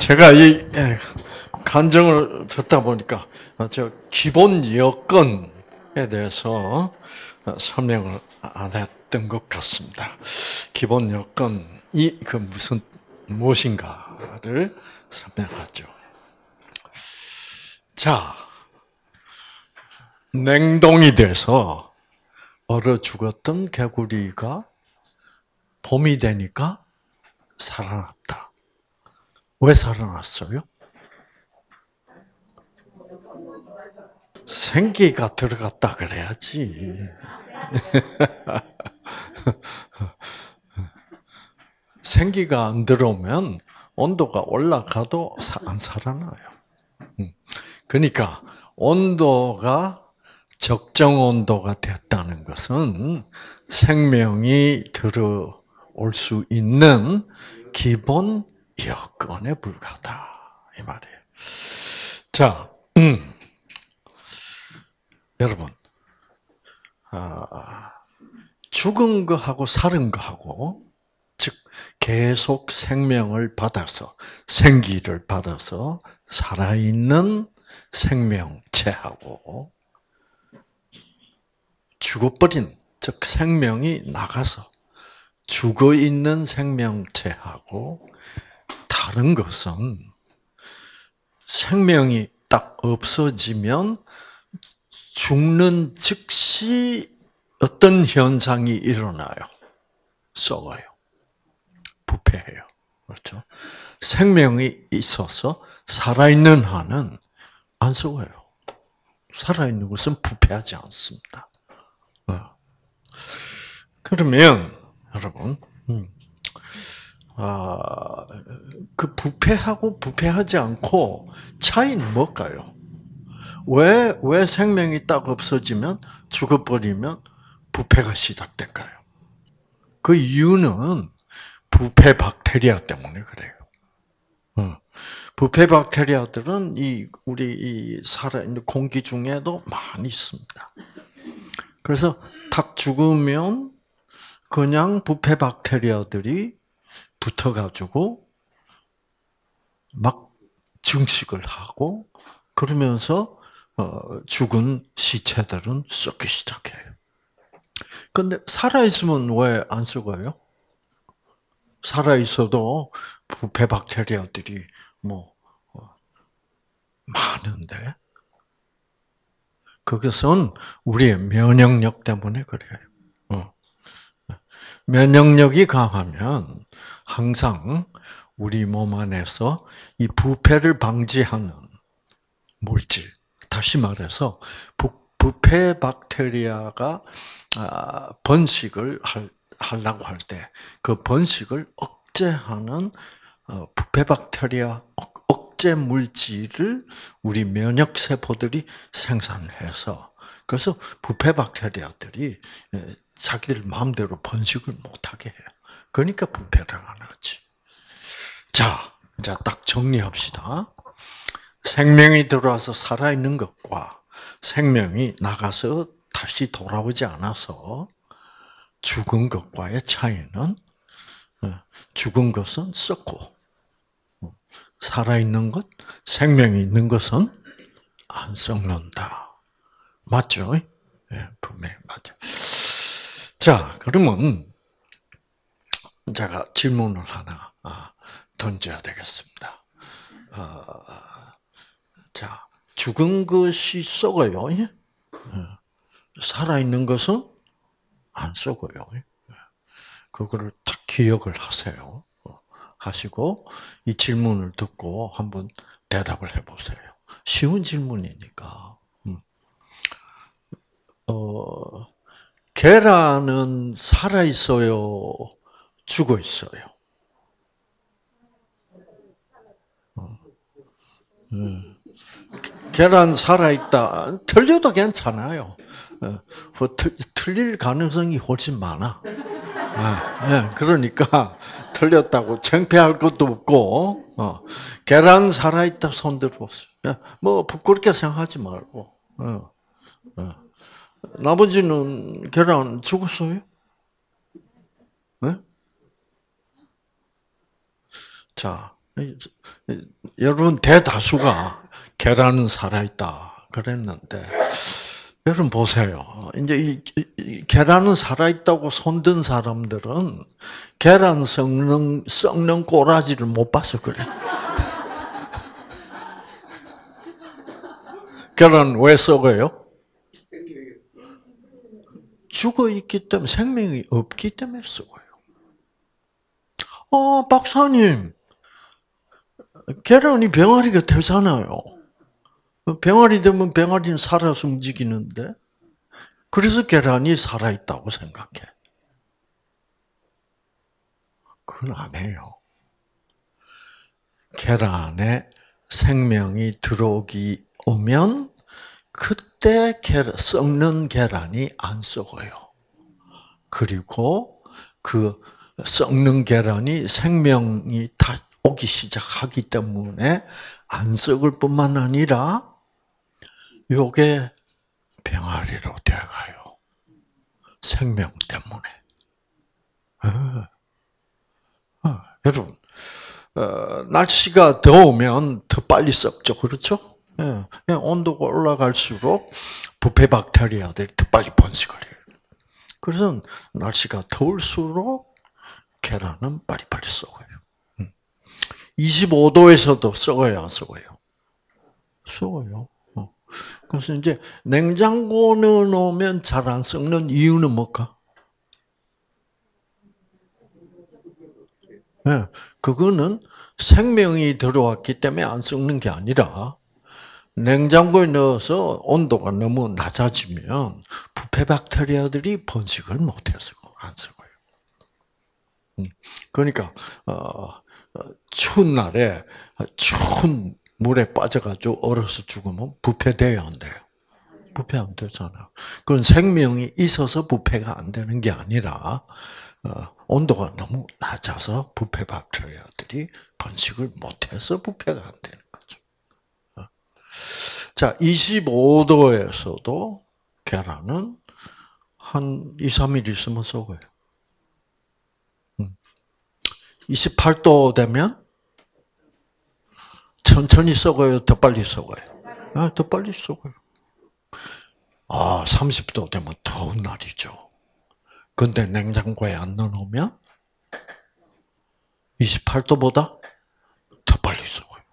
제가 이 간증을 듣다 보니까 저 기본 여건에 대해서 설명을 안 했던 것 같습니다. 기본 여건이 무엇인가를 설명하죠. 자, 냉동이 돼서 얼어 죽었던 개구리가 봄이 되니까 살아났다. 왜 살아났어요? 생기가 들어갔다 그래야지. 생기가 안 들어오면 온도가 올라가도 안 살아나요. 그러니까 온도가 적정 온도가 됐다는 것은 생명이 들어올 수 있는 기본 여건에 불과하다 이 말이에요. 자, 여러분, 죽은 거하고 살은 거하고, 즉 계속 생명을 받아서 생기를 받아서 살아있는 생명체하고 죽어버린, 즉 생명이 나가서 죽어 있는 생명체하고 다른 것은 생명이 딱 없어지면 죽는 즉시 어떤 현상이 일어나요? 썩어요. 부패해요. 그렇죠? 생명이 있어서 살아있는 한은 안 썩어요. 살아있는 것은 부패하지 않습니다. 그러면 여러분, 그 부패하고 부패하지 않고 차이는 뭘까요? 왜 생명이 딱 없어지면 죽어버리면 부패가 시작될까요? 그 이유는 부패 박테리아 때문에 그래요. 부패 박테리아들은 우리 살아있는 공기 중에도 많이 있습니다. 그래서 탁 죽으면 그냥 부패 박테리아들이 붙어가지고 막 증식을 하고 그러면서 죽은 시체들은 썩기 시작해요. 근데 살아있으면 왜 안 썩어요? 살아있어도 부패 박테리아들이 많은데 그것은 우리의 면역력 때문에 그래요. 면역력이 강하면 항상 우리 몸 안에서 이 부패를 방지하는 물질, 다시 말해서 부패 박테리아가 번식을 하려고 할 때 그 번식을 억제하는 부패 박테리아 억제 물질을 우리 면역 세포들이 생산해서 그래서 부패 박테리아들이 자기들 마음대로 번식을 못하게 해요. 그러니까 부패를 안 하지. 자, 이제 딱 정리합시다. 생명이 들어와서 살아있는 것과 생명이 나가서 다시 돌아오지 않아서 죽은 것과의 차이는 죽은 것은 썩고 살아있는 것, 생명이 있는 것은 안 썩는다. 맞죠? 예, 분명히 맞죠. 자, 그러면 제가 질문을 하나 던져야 되겠습니다. 자, 죽은 것이 썩어요. 살아있는 것은 안 썩어요. 그거를 딱 기억을 하세요. 하시고 이 질문을 듣고 한번 대답을 해보세요. 쉬운 질문이니까. 계란은 살아 있어요? 죽어 있어요? 계란 살아 있다. 틀려도 괜찮아요. 틀릴 가능성이 훨씬 많아. 그러니까 틀렸다고 창피할 것도 없고 계란 살아 있다 손 들어보세요. 뭐 부끄럽게 생각하지 말고. 나머지는 계란 죽었어요? 네? 자, 여러분 대다수가 계란은 살아있다 그랬는데 여러분 보세요. 이제 이 계란은 살아있다고 손든 사람들은 계란 썩는 꼬라지를 못 봐서 그래. 계란 왜 썩어요? 죽어 있기 때문에, 생명이 없기 때문에 썩어요. 박사님, 계란이 병아리가 되잖아요. 병아리 되면 병아리는 살아서 움직이는데, 그래서 계란이 살아있다고 생각해. 그건 아니에요. 계란에 생명이 들어오기 오면 그때 썩는 계란이 안 썩어요. 그리고 그 썩는 계란이 생명이 다 오기 시작하기 때문에 안 썩을 뿐만 아니라 요게 병아리로 되어가요. 생명 때문에. 여러분, 날씨가 더우면 더 빨리 썩죠. 그렇죠? 온도가 올라갈수록 부패 박테리아들이 더 빨리 번식을 해요. 그래서 날씨가 더울수록 계란은 빨리빨리 썩어요. 25도에서도 썩어요, 안 썩어요? 썩어요. 그래서 이제 냉장고에 넣으면 잘 안 썩는 이유는 뭘까? 그거는 생명이 들어왔기 때문에 안 썩는 게 아니라 냉장고에 넣어서 온도가 너무 낮아지면 부패 박테리아들이 번식을 못해서 안 썩어요. 그러니까 추운 날에 추운 물에 빠져가지고 얼어서 죽으면 부패돼요, 안 돼요? 부패 안 되잖아요. 그건 생명이 있어서 부패가 안 되는 게 아니라 온도가 너무 낮아서 부패 박테리아들이 번식을 못해서 부패가 안 되는 거죠. 자, 25도에서도 계란은 한 2, 3일 있으면 썩어요. 28도 되면 천천히 썩어요, 더 빨리 썩어요? 더 빨리 썩어요. 30도 되면 더운 날이죠. 근데 냉장고에 안 넣어놓으면 28도보다 더 빨리 썩어요.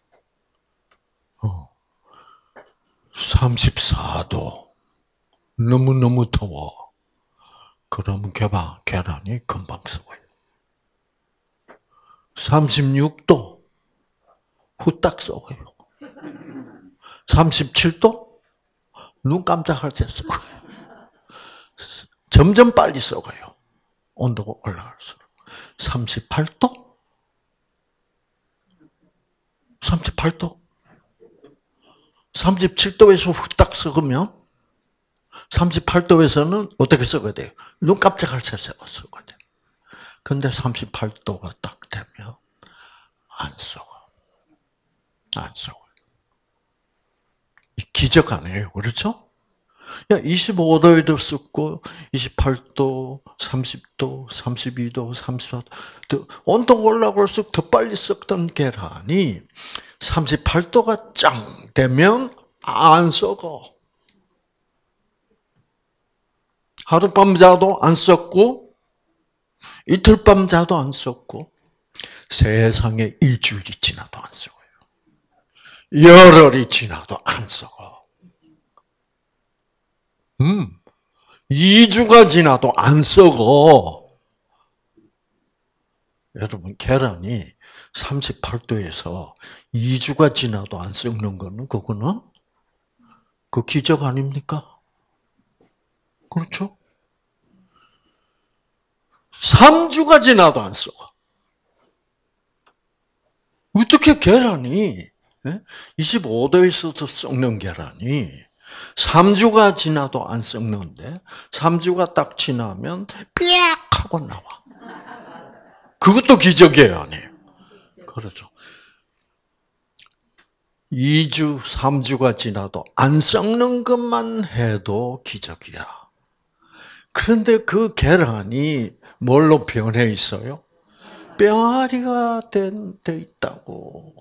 34도. 너무너무 더워. 그러면 계란이 금방 썩어요. 36도. 후딱 썩어요. 37도? 눈 깜짝할 때 썩어요. 점점 빨리 썩어요. 온도가 올라갈수록. 38도? 38도? 37도에서 후딱 썩으면 38도에서는 어떻게 썩어야 돼요? 눈 깜짝할 새 썩어야 돼요. 근데 38도가 딱 되면 안 썩어. 안 썩어요. 기적 아니에요. 그렇죠? 25도에도 썩고 28도, 30도, 32도, 34도 온도가 올라갈수록 더 빨리 썩던 계란이 38도가 짱 되면 안 썩어. 하룻밤 자도 안 썩고 이틀밤 자도 안 썩고 세상에 일주일이 지나도 안 썩어요. 열흘이 지나도 안 썩어. 2주가 지나도 안 썩어. 여러분, 계란이 38도에서 2주가 지나도 안 썩는 거는 그거는 그 기적 아닙니까? 그렇죠? 3주가 지나도 안 썩어. 어떻게 계란이 25도에서도 썩는 계란이 3주가 지나도 안 썩는데 3주가 딱 지나면 삐약 하고 나와. 그것도 기적이에요, 아니에요? 그렇죠. 2주, 3주가 지나도 안 썩는 것만 해도 기적이야. 그런데 그 계란이 뭘로 변해 있어요? 병아리가 돼 있다고.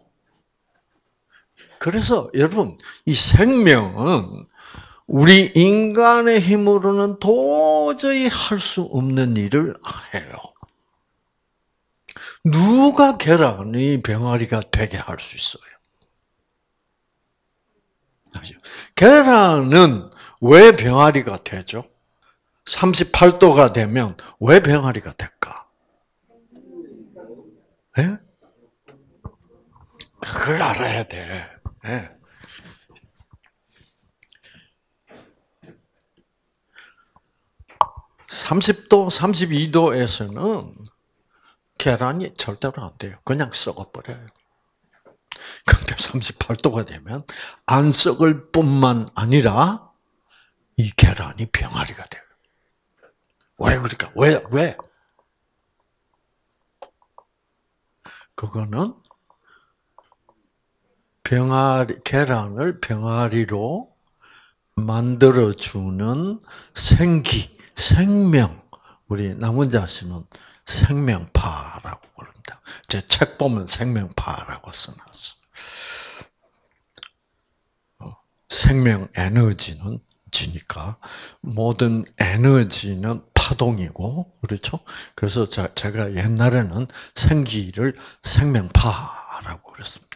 그래서 여러분, 이 생명은 우리 인간의 힘으로는 도저히 할 수 없는 일을 해요. 누가 계란이 병아리가 되게 할 수 있어요? 계란은 왜 병아리가 되죠? 38도가 되면 왜 병아리가 될까? 네? 그걸 알아야 돼. 네. 30도, 32도에서는 계란이 절대로 안 돼요. 그냥 썩어버려요. 근데 38도가 되면 안 썩을 뿐만 아니라 이 계란이 병아리가 돼요. 왜 그럴까? 왜? 그거는 계란을 병아리로 만들어주는 생명, 우리 남은자씨는 생명파라고 부릅니다. 제 책 보면 생명파라고 써놨어. 생명 에너지는 지니까 모든 에너지는 파동이고, 그렇죠? 그래서 제가 옛날에는 생기를 생명파라고 그랬습니다.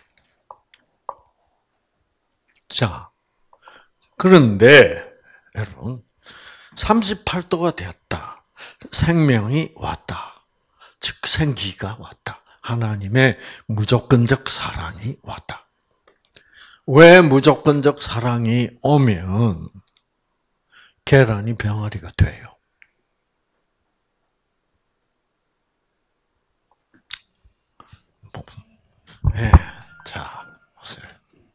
자, 그런데 여러분 38도가 되었다. 생명이 왔다. 즉 생기가 왔다. 하나님의 무조건적 사랑이 왔다. 왜 무조건적 사랑이 오면 계란이 병아리가 돼요? 네, 자, 보세요.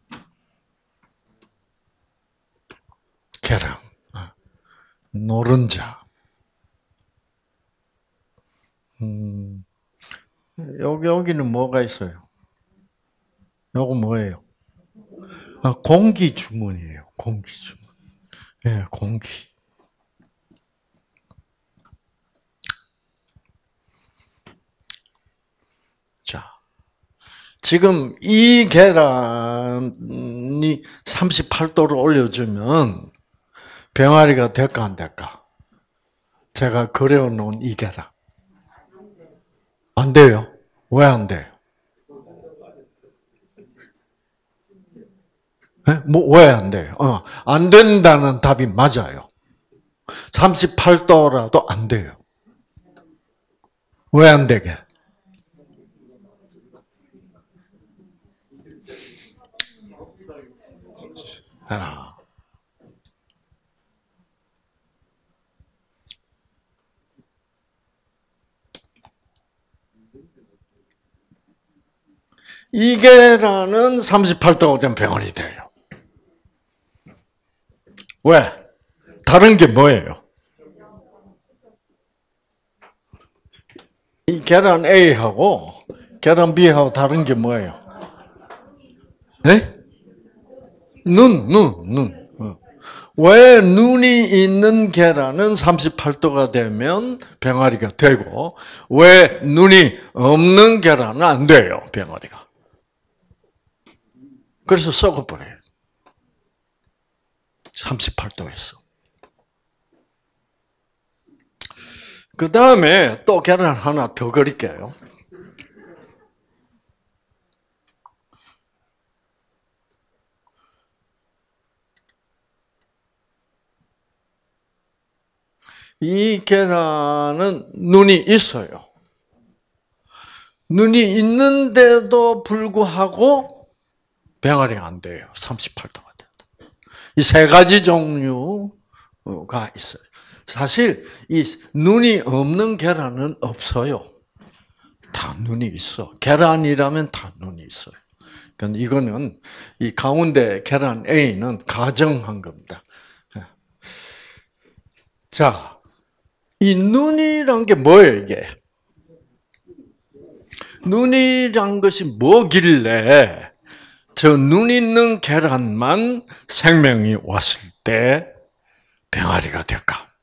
계란, 노른자. 여기는 뭐가 있어요? 요거 뭐예요? 공기 주문이에요. 공기 주문. 예, 공기. 자, 지금 이 계란이 38도로 올려주면 병아리가 될까 안 될까? 제가 그려놓은 이 계란. 안 돼요. 왜 안 돼요? 왜 안 돼요? 안 된다는 답이 맞아요. 38도라도 안 돼요. 왜 안 되게? 이 계란은 38도가 되면 병아리 돼요. 왜? 다른 게 뭐예요? 이 계란 A하고 계란 B하고 다른 게 뭐예요? 네? 눈. 왜 눈이 있는 계란은 38도가 되면 병아리가 되고, 왜 눈이 없는 계란은 안 돼요, 병아리가. 그래서 썩어버려요. 38도에서. 그 다음에 또 계란 하나 더 그릴게요. 이 계란은 눈이 있어요. 눈이 있는데도 불구하고 병아리가 안 돼요. 38도가 된다. 이 세 가지 종류가 있어요. 사실 이 눈이 없는 계란은 없어요. 다 눈이 있어. 계란이라면 다 눈이 있어요. 그러니까 이거는 이 가운데 계란 A는 가정한 겁니다. 자, 이 눈이란 게 뭐예요, 이게? 눈이란 것이 뭐길래 저 눈 있는 계란만 생명이 왔을 때 병아리가 될까?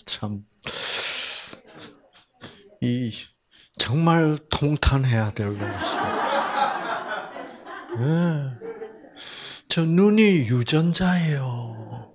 참, 정말 통탄해야 될 것이에요. 네. 저 눈이 유전자예요.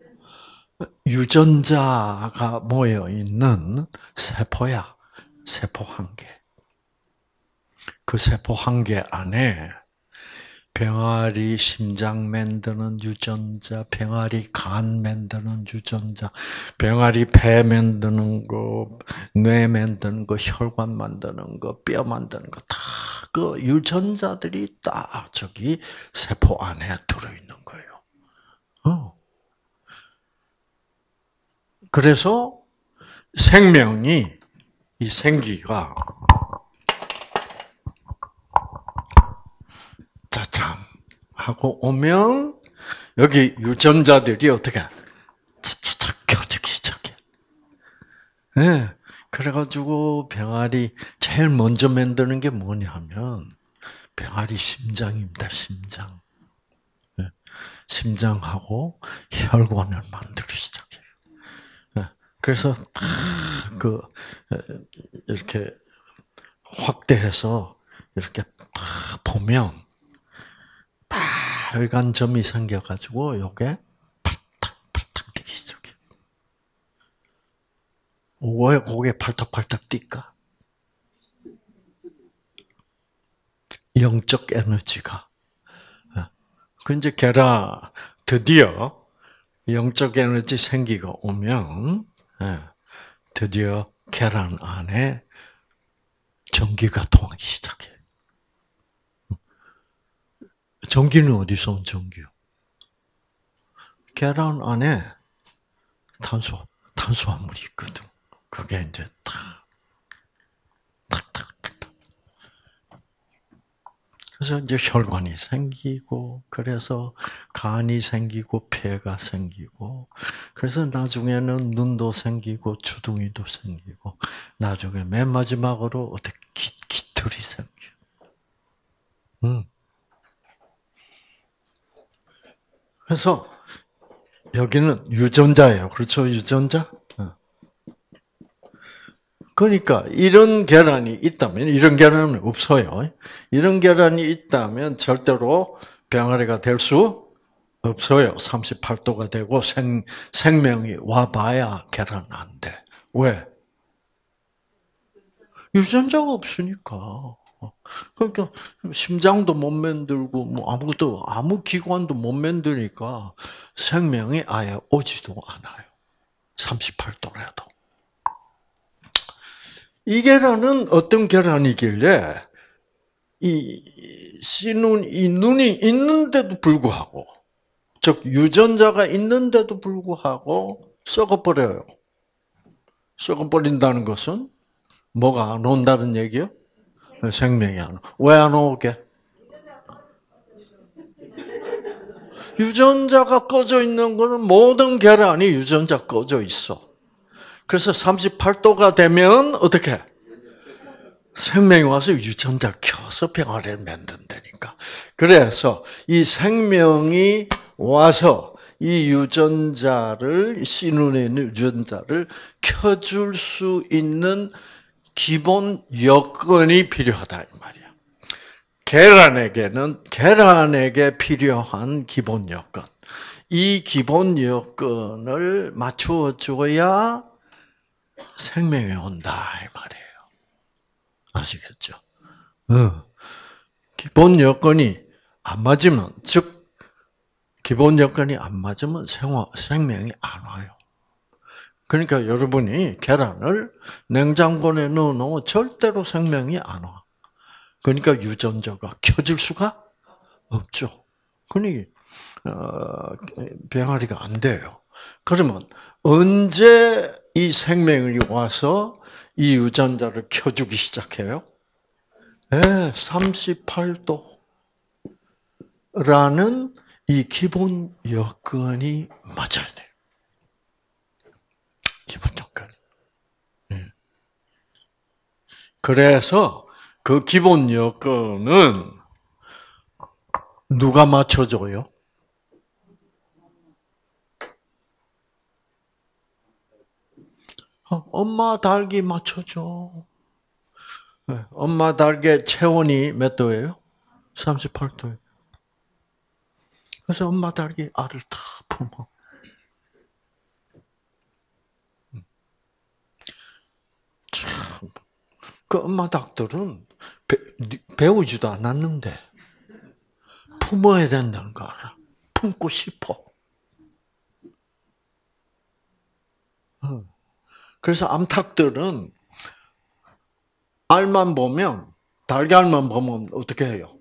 유전자가 모여 있는 세포야. 세포 한 개. 그 세포 한 개 안에 병아리 심장 만드는 유전자, 병아리 간 만드는 유전자, 병아리 폐 만드는 거, 뇌 만드는 거, 혈관 만드는 거, 뼈 만드는 거, 다 그 유전자들이 다 저기 세포 안에 들어있는 거예요. 그래서 생명이, 이 생기가, 짜잔 하고 오면 여기 유전자들이 어떻게 차차차 켜지기 시작해. 네. 그래가지고 병아리 제일 먼저 만드는 게 뭐냐면 병아리 심장입니다. 심장. 네. 심장하고 혈관을 만들기 시작해요. 네. 그래서 이렇게 확대해서 이렇게 보면 빨간 점이 생겨가지고 요게 팔딱팔딱 뛰기 시작해. 왜 고개 팔딱팔딱 뛸까? 영적 에너지가. 그 이제 드디어 영적 에너지 생기가 오면 드디어 계란 안에 전기가 통하기 시작해. 전기는 어디서 온 전기요? 계란 안에 탄수화물이 있거든. 그게 이제 탁. 그래서 이제 혈관이 생기고, 그래서 간이 생기고, 폐가 생기고, 그래서 나중에는 눈도 생기고, 주둥이도 생기고, 나중에 맨 마지막으로 어떻게 깃털이 생겨. 그래서 여기는 유전자예요. 그렇죠? 유전자? 그러니까 이런 계란이 있다면, 이런 계란은 없어요. 이런 계란이 있다면 절대로 병아리가 될 수 없어요. 38도가 되고 생명이 와봐야 계란 안 돼. 왜? 유전자가 없으니까. 그러니까 심장도 못 만들고 뭐 아무 기관도 못 만드니까 생명이 아예 오지도 않아요. 38도라도. 이 계란은 어떤 계란이길래 이 눈이 있는데도 불구하고, 즉 유전자가 있는데도 불구하고 썩어버려요. 썩어버린다는 것은 뭐가 안 온다는 얘기요? 생명이 안 오. 왜 안 오게? 유전자가 꺼져 있는 거는 모든 계란이 유전자 꺼져 있어. 그래서 38도가 되면 어떻게? 생명이 와서 유전자를 켜서 병아리를 만든다니까. 그래서 이 생명이 와서 이 유전자를, 씨눈에 있는 유전자를 켜줄 수 있는 기본 여건이 필요하다 이 말이야. 계란에게 필요한 기본 여건. 이 기본 여건을 맞추어 줘야 생명이 온다 이 말이에요. 아시겠죠? 기본 여건이 안 맞으면, 즉 기본 여건이 안 맞으면 생명이 안 와요. 그러니까 여러분이 계란을 냉장고에 넣어놓으면 절대로 생명이 안 와. 그러니까 유전자가 켜질 수가 없죠. 그러니 병아리가 안 돼요. 그러면 언제 이 생명이 와서 이 유전자를 켜주기 시작해요? 네, 38도라는 이 기본 여건이 맞아야 돼요. 기본 여건. 그래서 그 기본 여건은 누가 맞춰줘요? 엄마 닭이 맞춰줘. 엄마 닭의 체온이 몇 도예요? 38도예요. 그래서 엄마 닭이 알을 다 품어. 참, 그 엄마 닭들은 배우지도 않았는데 품어야 된다는 거 알아. 품고 싶어. 그래서 암탉들은 알만 보면, 달걀만 보면 어떻게 해요?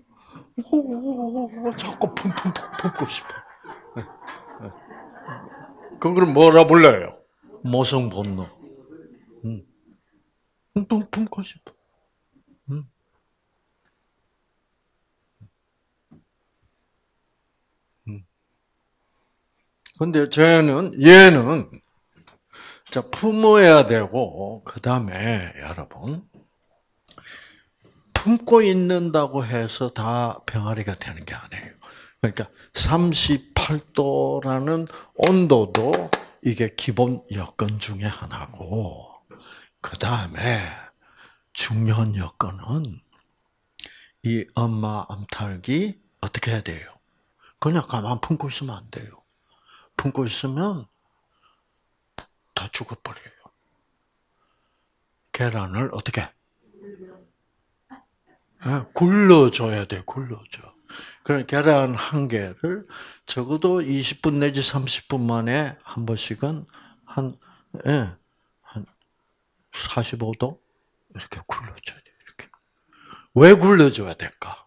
자꾸 품고 싶어. 그걸 뭐라 불러요? 모성 본능. 품고 싶어. 근데 얘는, 자, 품어야 되고, 그 다음에, 여러분, 품고 있는다고 해서 다 병아리가 되는 게 아니에요. 그러니까 38도라는 온도도 이게 기본 여건 중에 하나고, 그 다음에 중요한 여건은 이 엄마 암탉이 어떻게 해야 돼요? 그냥 가만 품고 있으면 안 돼요. 품고 있으면 다 죽어버려요. 계란을 어떻게? 굴러줘야 돼, 굴러줘. 그럼 계란 한 개를 적어도 20분 내지 30분 만에 한 번씩은 한 45도 이렇게 굴러줘야 돼, 이렇게. 왜 굴러줘야 될까?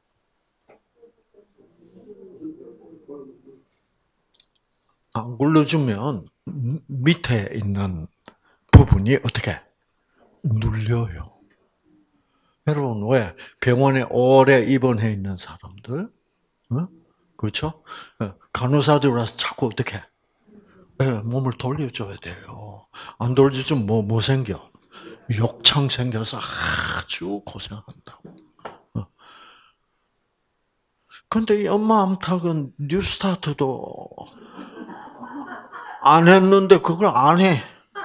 안 굴러주면 밑에 있는 부분이 어떻게? 눌려요. 여러분, 왜? 병원에 오래 입원해 있는 사람들, 그렇죠? 간호사들 와서 자꾸 어떻게? 몸을 돌려줘야 돼요. 안 돌려주면 뭐 생겨? 욕창 생겨서 아주 고생한다고. 근데 이 엄마 암탉은 뉴스타트도 안 했는데 그걸 안 해.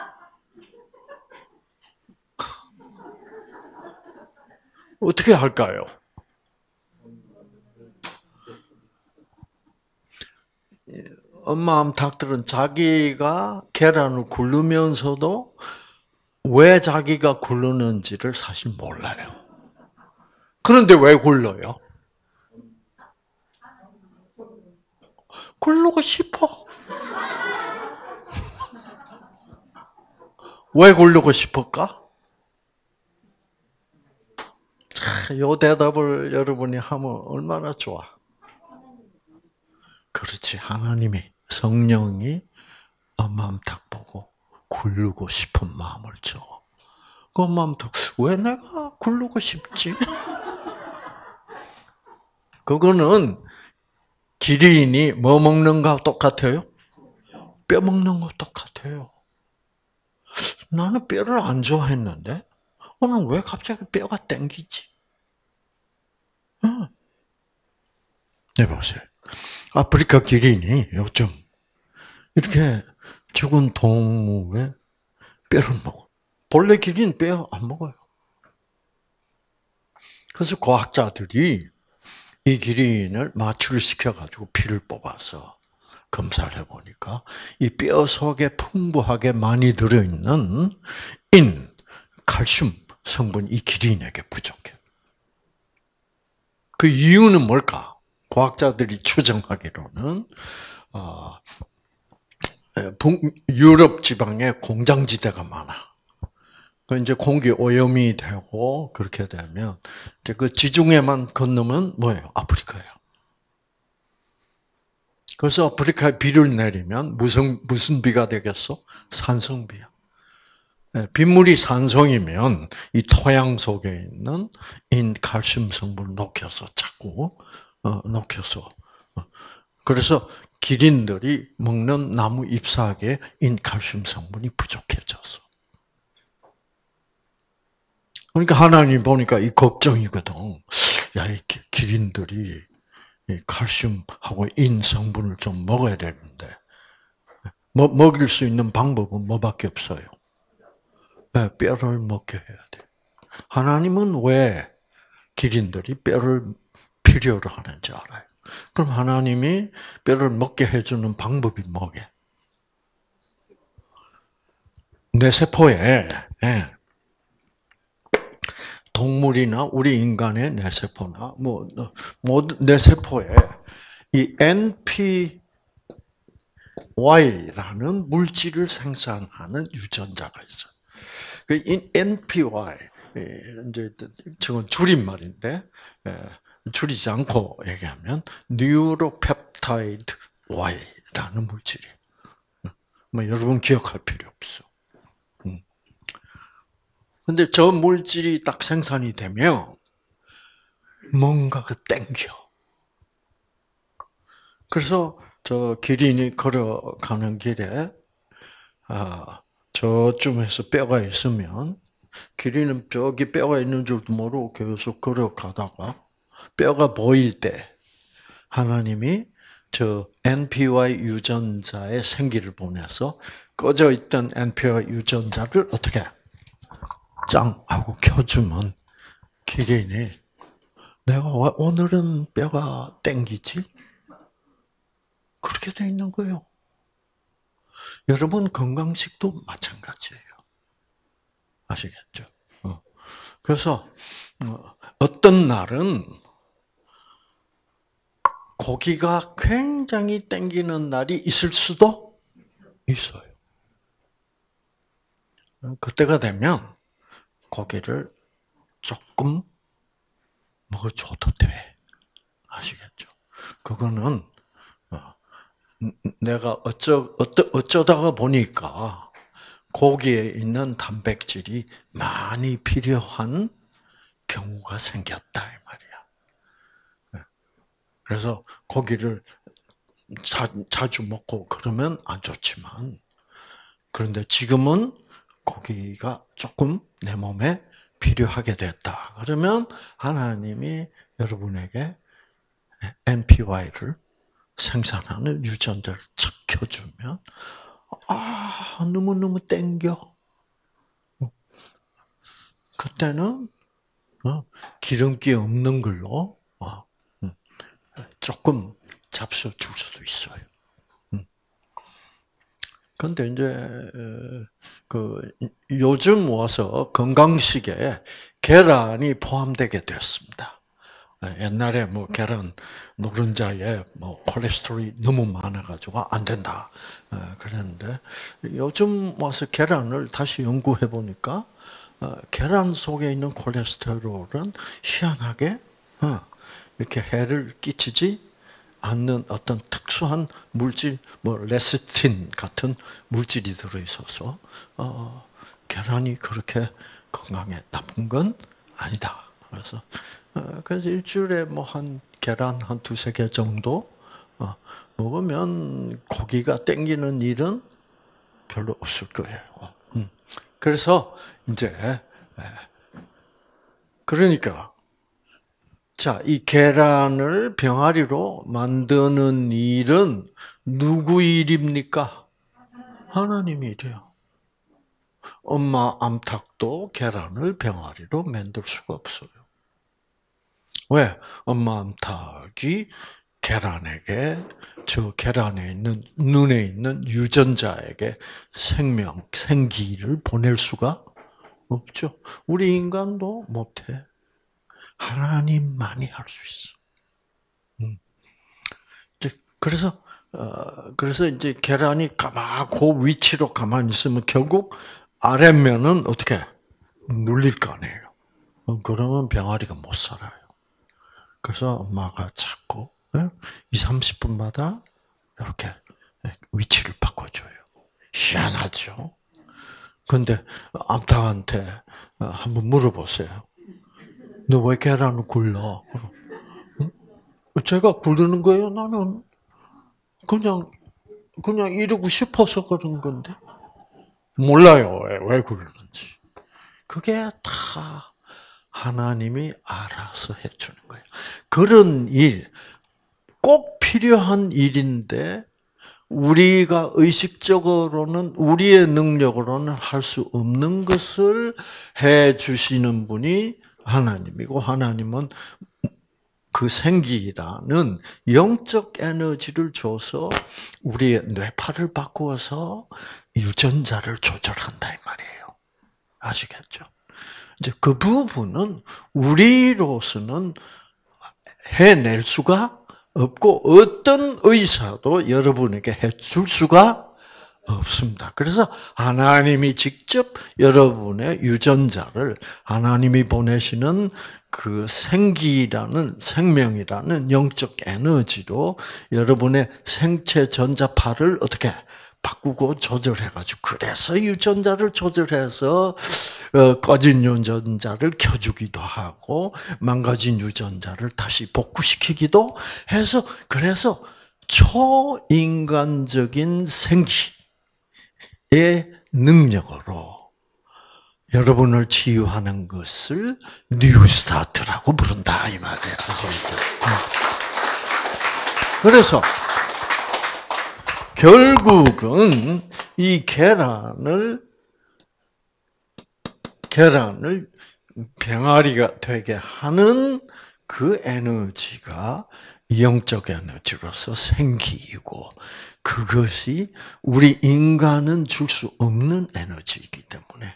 어떻게 할까요? 엄마 암탉들은 자기가 계란을 굴르면서도 왜 자기가 굴르는지를 사실 몰라요. 그런데 왜 굴러요? 굴르고 싶어. 왜 굴르고 싶을까? 이 대답을 여러분이 하면 얼마나 좋아. 그렇지. 하나님이, 성령이 엄마 암탉 보고 굴르고 싶은 마음을 줘. 그 엄마 암탉, 왜 내가 굴르고 싶지? 그거는 기린이 뭐 먹는 거 똑같아요? 뼈 먹는 거 똑같아요. 나는 뼈를 안 좋아했는데 오늘 왜 갑자기 뼈가 땡기지? 네, 보세요. 아프리카 기린이 요즘 이렇게 죽은 동물의 뼈를 먹어. 본래 기린 뼈 안 먹어요. 그래서 과학자들이 이 기린을 마취를 시켜가지고 피를 뽑아서 검사를 해보니까 이 뼈 속에 풍부하게 많이 들어있는 칼슘 성분이 이 기린에게 부족해. 그 이유는 뭘까? 과학자들이 추정하기로는 유럽 지방에 공장지대가 많아. 그 이제 공기 오염이 되고 그렇게 되면 이제 그 지중해만 건너면 뭐예요? 아프리카예요. 그래서 아프리카에 비를 내리면 무슨 비가 되겠어? 산성비야. 빗물이 산성이면 이 토양 속에 있는 칼슘 성분을 녹여서 자꾸 녹여서 그래서 기린들이 먹는 나무 잎사귀에 칼슘 성분이 부족해져서. 그러니까 하나님 보니까 이 걱정이거든. 야, 이 기린들이 이 칼슘하고 성분을 좀 먹어야 되는데 먹일 수 있는 방법은 뭐밖에 없어요. 뼈를 먹게 해야 돼. 하나님은 왜 기린들이 뼈를 필요로 하는지 알아요. 그럼 하나님이 뼈를 먹게 해주는 방법이 뭐게? 뇌세포에 동물이나 우리 인간의 뇌세포나 모든 뇌세포에 이 NPY라는 물질을 생산하는 유전자가 있어요. 그 NPY 이제 저건 줄임말인데 줄이지 않고 얘기하면 뉴로펩타이드 Y라는 물질이에요. 여러분 기억할 필요 없어. 근데 저 물질이 딱 생산이 되면 뭔가가 땡겨. 그래서 저 기린이 걸어가는 길에 저쯤에서 뼈가 있으면 기린은 저기 뼈가 있는 줄도 모르고 계속 걸어가다가 뼈가 보일 때 하나님이 저 NPY 유전자에 생기를 보내서 꺼져 있던 NPY 유전자를 어떻게 짱 하고 켜주면 기린이 내가 오늘은 뼈가 땡기지? 그렇게 돼 있는 거예요. 여러분 건강식도 마찬가지예요. 아시겠죠? 그래서 어떤 날은 고기가 굉장히 땡기는 날이 있을 수도 있어요. 그때가 되면 고기를 조금 먹어줘도 돼. 아시겠죠? 그거는 내가 어쩌다가 보니까 고기에 있는 단백질이 많이 필요한 경우가 생겼다 이 말이야. 그래서 고기를 자주 먹고 그러면 안 좋지만 그런데 지금은 고기가 조금 내 몸에 필요하게 됐다. 그러면 하나님이 여러분에게 NPY를 생산하는 유전자를 착 켜주면 너무너무 땡겨. 그때는 기름기 없는 걸로 조금 잡숴 줄 수도 있어요. 그런데 이제 요즘 와서 건강식에 계란이 포함되게 됐습니다. 옛날에 계란 노른자에 콜레스테롤이 너무 많아가지고 안 된다 그랬는데 요즘 와서 계란을 다시 연구해 보니까 계란 속에 있는 콜레스테롤은 희한하게 이렇게 해를 끼치지 않는 어떤 특수한 물질, 레시틴 같은 물질이 들어 있어서 계란이 그렇게 건강에 나쁜 건 아니다. 그래서 일주일에 계란 한 두세 개 정도 먹으면 고기가 땡기는 일은 별로 없을 거예요. 그래서 이제 그러니까 자, 이 계란을 병아리로 만드는 일은 누구 일입니까? 하나님 일이에요. 엄마 암탉도 계란을 병아리로 만들 수가 없어요. 왜? 엄마 암탉이 계란에게 저 계란에 있는 눈에 있는 유전자에게 생기를 보낼 수가 없죠. 우리 인간도 못해. 하나님만이 할 수 있어. 그래서 이제 계란이 그 위치로 가만히 있으면 결국 아랫면은 어떻게 눌릴 거 아니에요. 그러면 병아리가 못 살아요. 그래서 엄마가 자꾸 20-30분마다 이렇게 위치를 바꿔줘요. 희한하죠? 근데 암탉한테 한번 물어보세요. 너 왜 계란을 굴러? 제가 굴르는 거예요? 나는 그냥 이러고 싶어서 그런 건데. 몰라요. 왜 굴르는지. 그게 다 하나님이 알아서 해주는 거예요. 그런 일, 꼭 필요한 일인데 우리가 의식적으로는 우리의 능력으로는 할 수 없는 것을 해 주시는 분이 하나님이고 하나님은 그 생기라는 영적 에너지를 줘서 우리의 뇌파를 바꾸어서 유전자를 조절한다 이 말이에요. 아시겠죠? 이제 그 부분은 우리로서는 해낼 수가 없고 어떤 의사도 여러분에게 해줄 수가 없습니다. 그래서 하나님이 직접 여러분의 유전자를 하나님이 보내시는 그 생명이라는 영적 에너지로 여러분의 생체 전자파를 어떻게 바꾸고 조절해가지고 그래서 유전자를 조절해서 꺼진 유전자를 켜주기도 하고 망가진 유전자를 다시 복구시키기도 해서 그래서 초인간적인 생기의 능력으로 여러분을 치유하는 것을 뉴스타트라고 부른다 이 말이에요. 그래서 결국은 이 계란을 병아리가 되게 하는 그 에너지가 영적 에너지로서 생기고 그것이 우리 인간은 줄 수 없는 에너지이기 때문에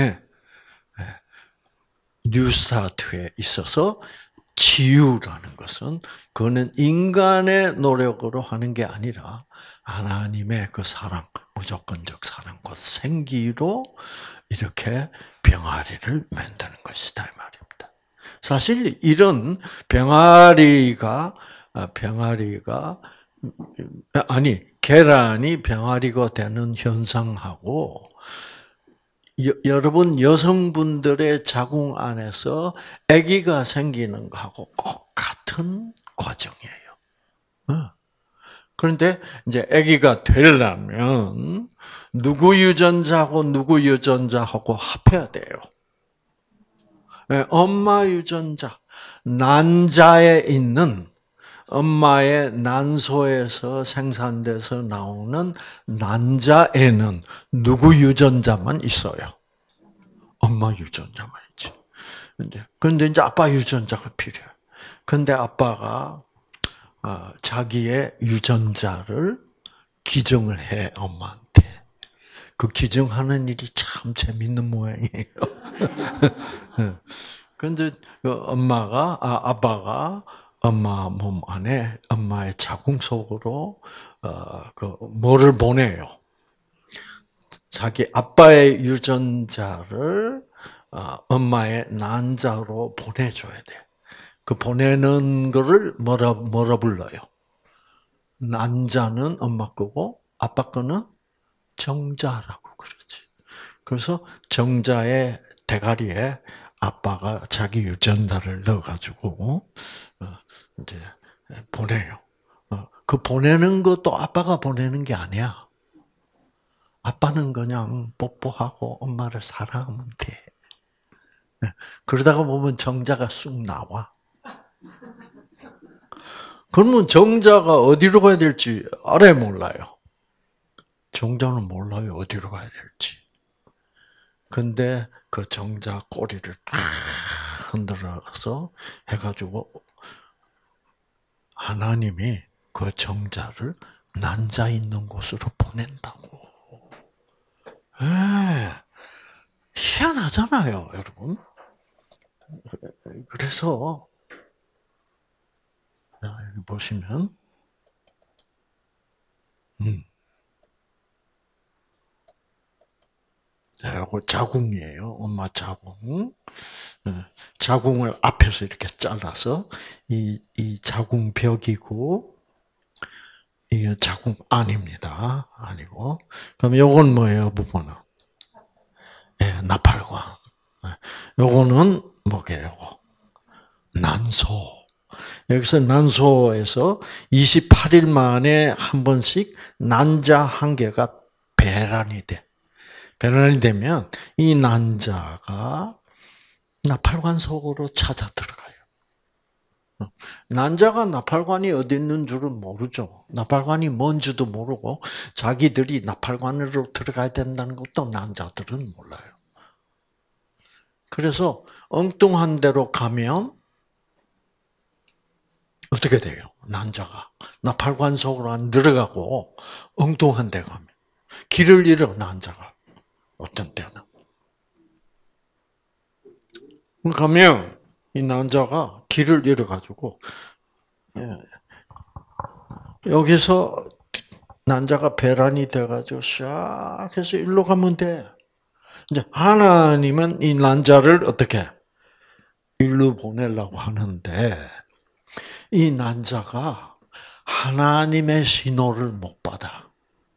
뉴스타트에 있어서 치유라는 것은 그거는 인간의 노력으로 하는 게 아니라 하나님의 그 사랑, 무조건적 사랑, 곧 생기로 이렇게 병아리를 만드는 것이다 이 말입니다. 사실 이런 계란이 병아리가 되는 현상하고 여러분 여성분들의 자궁 안에서 아기가 생기는 거하고 꼭 같은 과정이에요. 그런데 이제 아기가 되려면 누구 유전자하고 합해야 돼요. 엄마 유전자, 난자에 있는 엄마의 난소에서 생산돼서 나오는 난자에는 누구 유전자만 있어요? 엄마 유전자만 있지. 근데 이제 아빠 유전자가 필요해요. 근데 아빠가 자기의 유전자를 기증을 해 엄마한테. 그 기증하는 일이 참 재밌는 모양이에요. 근데 아빠가 엄마 몸 안에 엄마의 자궁 속으로 뭐를 보내요? 자기 아빠의 유전자를 엄마의 난자로 보내줘야 돼. 그 보내는 거를 뭐라 불러요? 난자는 엄마 거고 아빠 거는 정자라고 그러지. 그래서 정자의 대가리에 아빠가 자기 유전자를 넣어가지고 이제 보내요. 그 보내는 것도 아빠가 보내는 게 아니야. 아빠는 그냥 뽀뽀하고 엄마를 사랑하면 돼. 그러다가 보면 정자가 쑥 나와. 그러면 정자가 어디로 가야 될지 알아야 몰라요. 정자는 몰라요. 어디로 가야 될지. 근데 그 정자 꼬리를 딱 흔들어서 해가지고 하나님이 그 정자를 난자 있는 곳으로 보낸다고. 희한하잖아요, 여러분. 그래서 여기 보시면 자, 이거 자궁이에요. 엄마 자궁. 자궁을 앞에서 이렇게 잘라서 이 자궁벽이고 이게 자궁 안입니다. 아니고. 그럼 요건 뭐예요, 부분은? 예, 나팔관. 요거는 뭐게요? 난소. 여기서 난소에서 28일 만에 한 번씩 난자 한 개가 배란이 돼. 배란이 되면 이 난자가 나팔관 속으로 찾아 들어가요. 난자가 나팔관이 어디 있는 줄은 모르죠. 나팔관이 뭔지도 모르고 자기들이 나팔관으로 들어가야 된다는 것도 난자들은 몰라요. 그래서 엉뚱한 데로 가면 어떻게 돼요? 난자가 나팔관 속으로 안 들어가고 엉뚱한 데 가면 길을 잃어 난자가 어떤 때는 가면 이 난자가 길을 잃어가지고 여기서 난자가 배란이 돼가지고 샥 해서 일로 가면 돼. 이제 하나님은 이 난자를 어떻게 일로 보내려고 하는데 이 난자가 하나님의 신호를 못 받아.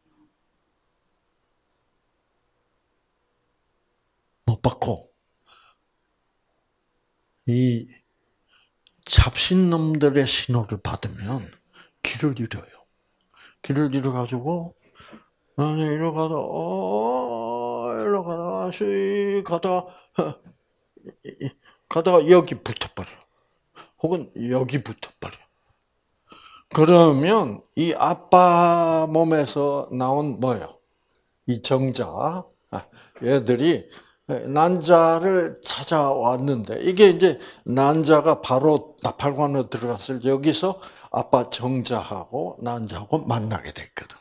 못 받고 이 잡신놈들의 신호를 받으면 길을 잃어요. 길을 잃어가지고 아니 이리로 가다 씩 가다가 여기 붙어버려. 혹은 여기 붙어버려. 그러면 이 아빠 몸에서 나온 뭐예요? 이 정자 얘들이 난자를 찾아왔는데 이게 이제 난자가 바로 나팔관으로 들어갔을 때 여기서 아빠 정자하고 난자하고 만나게 됐거든.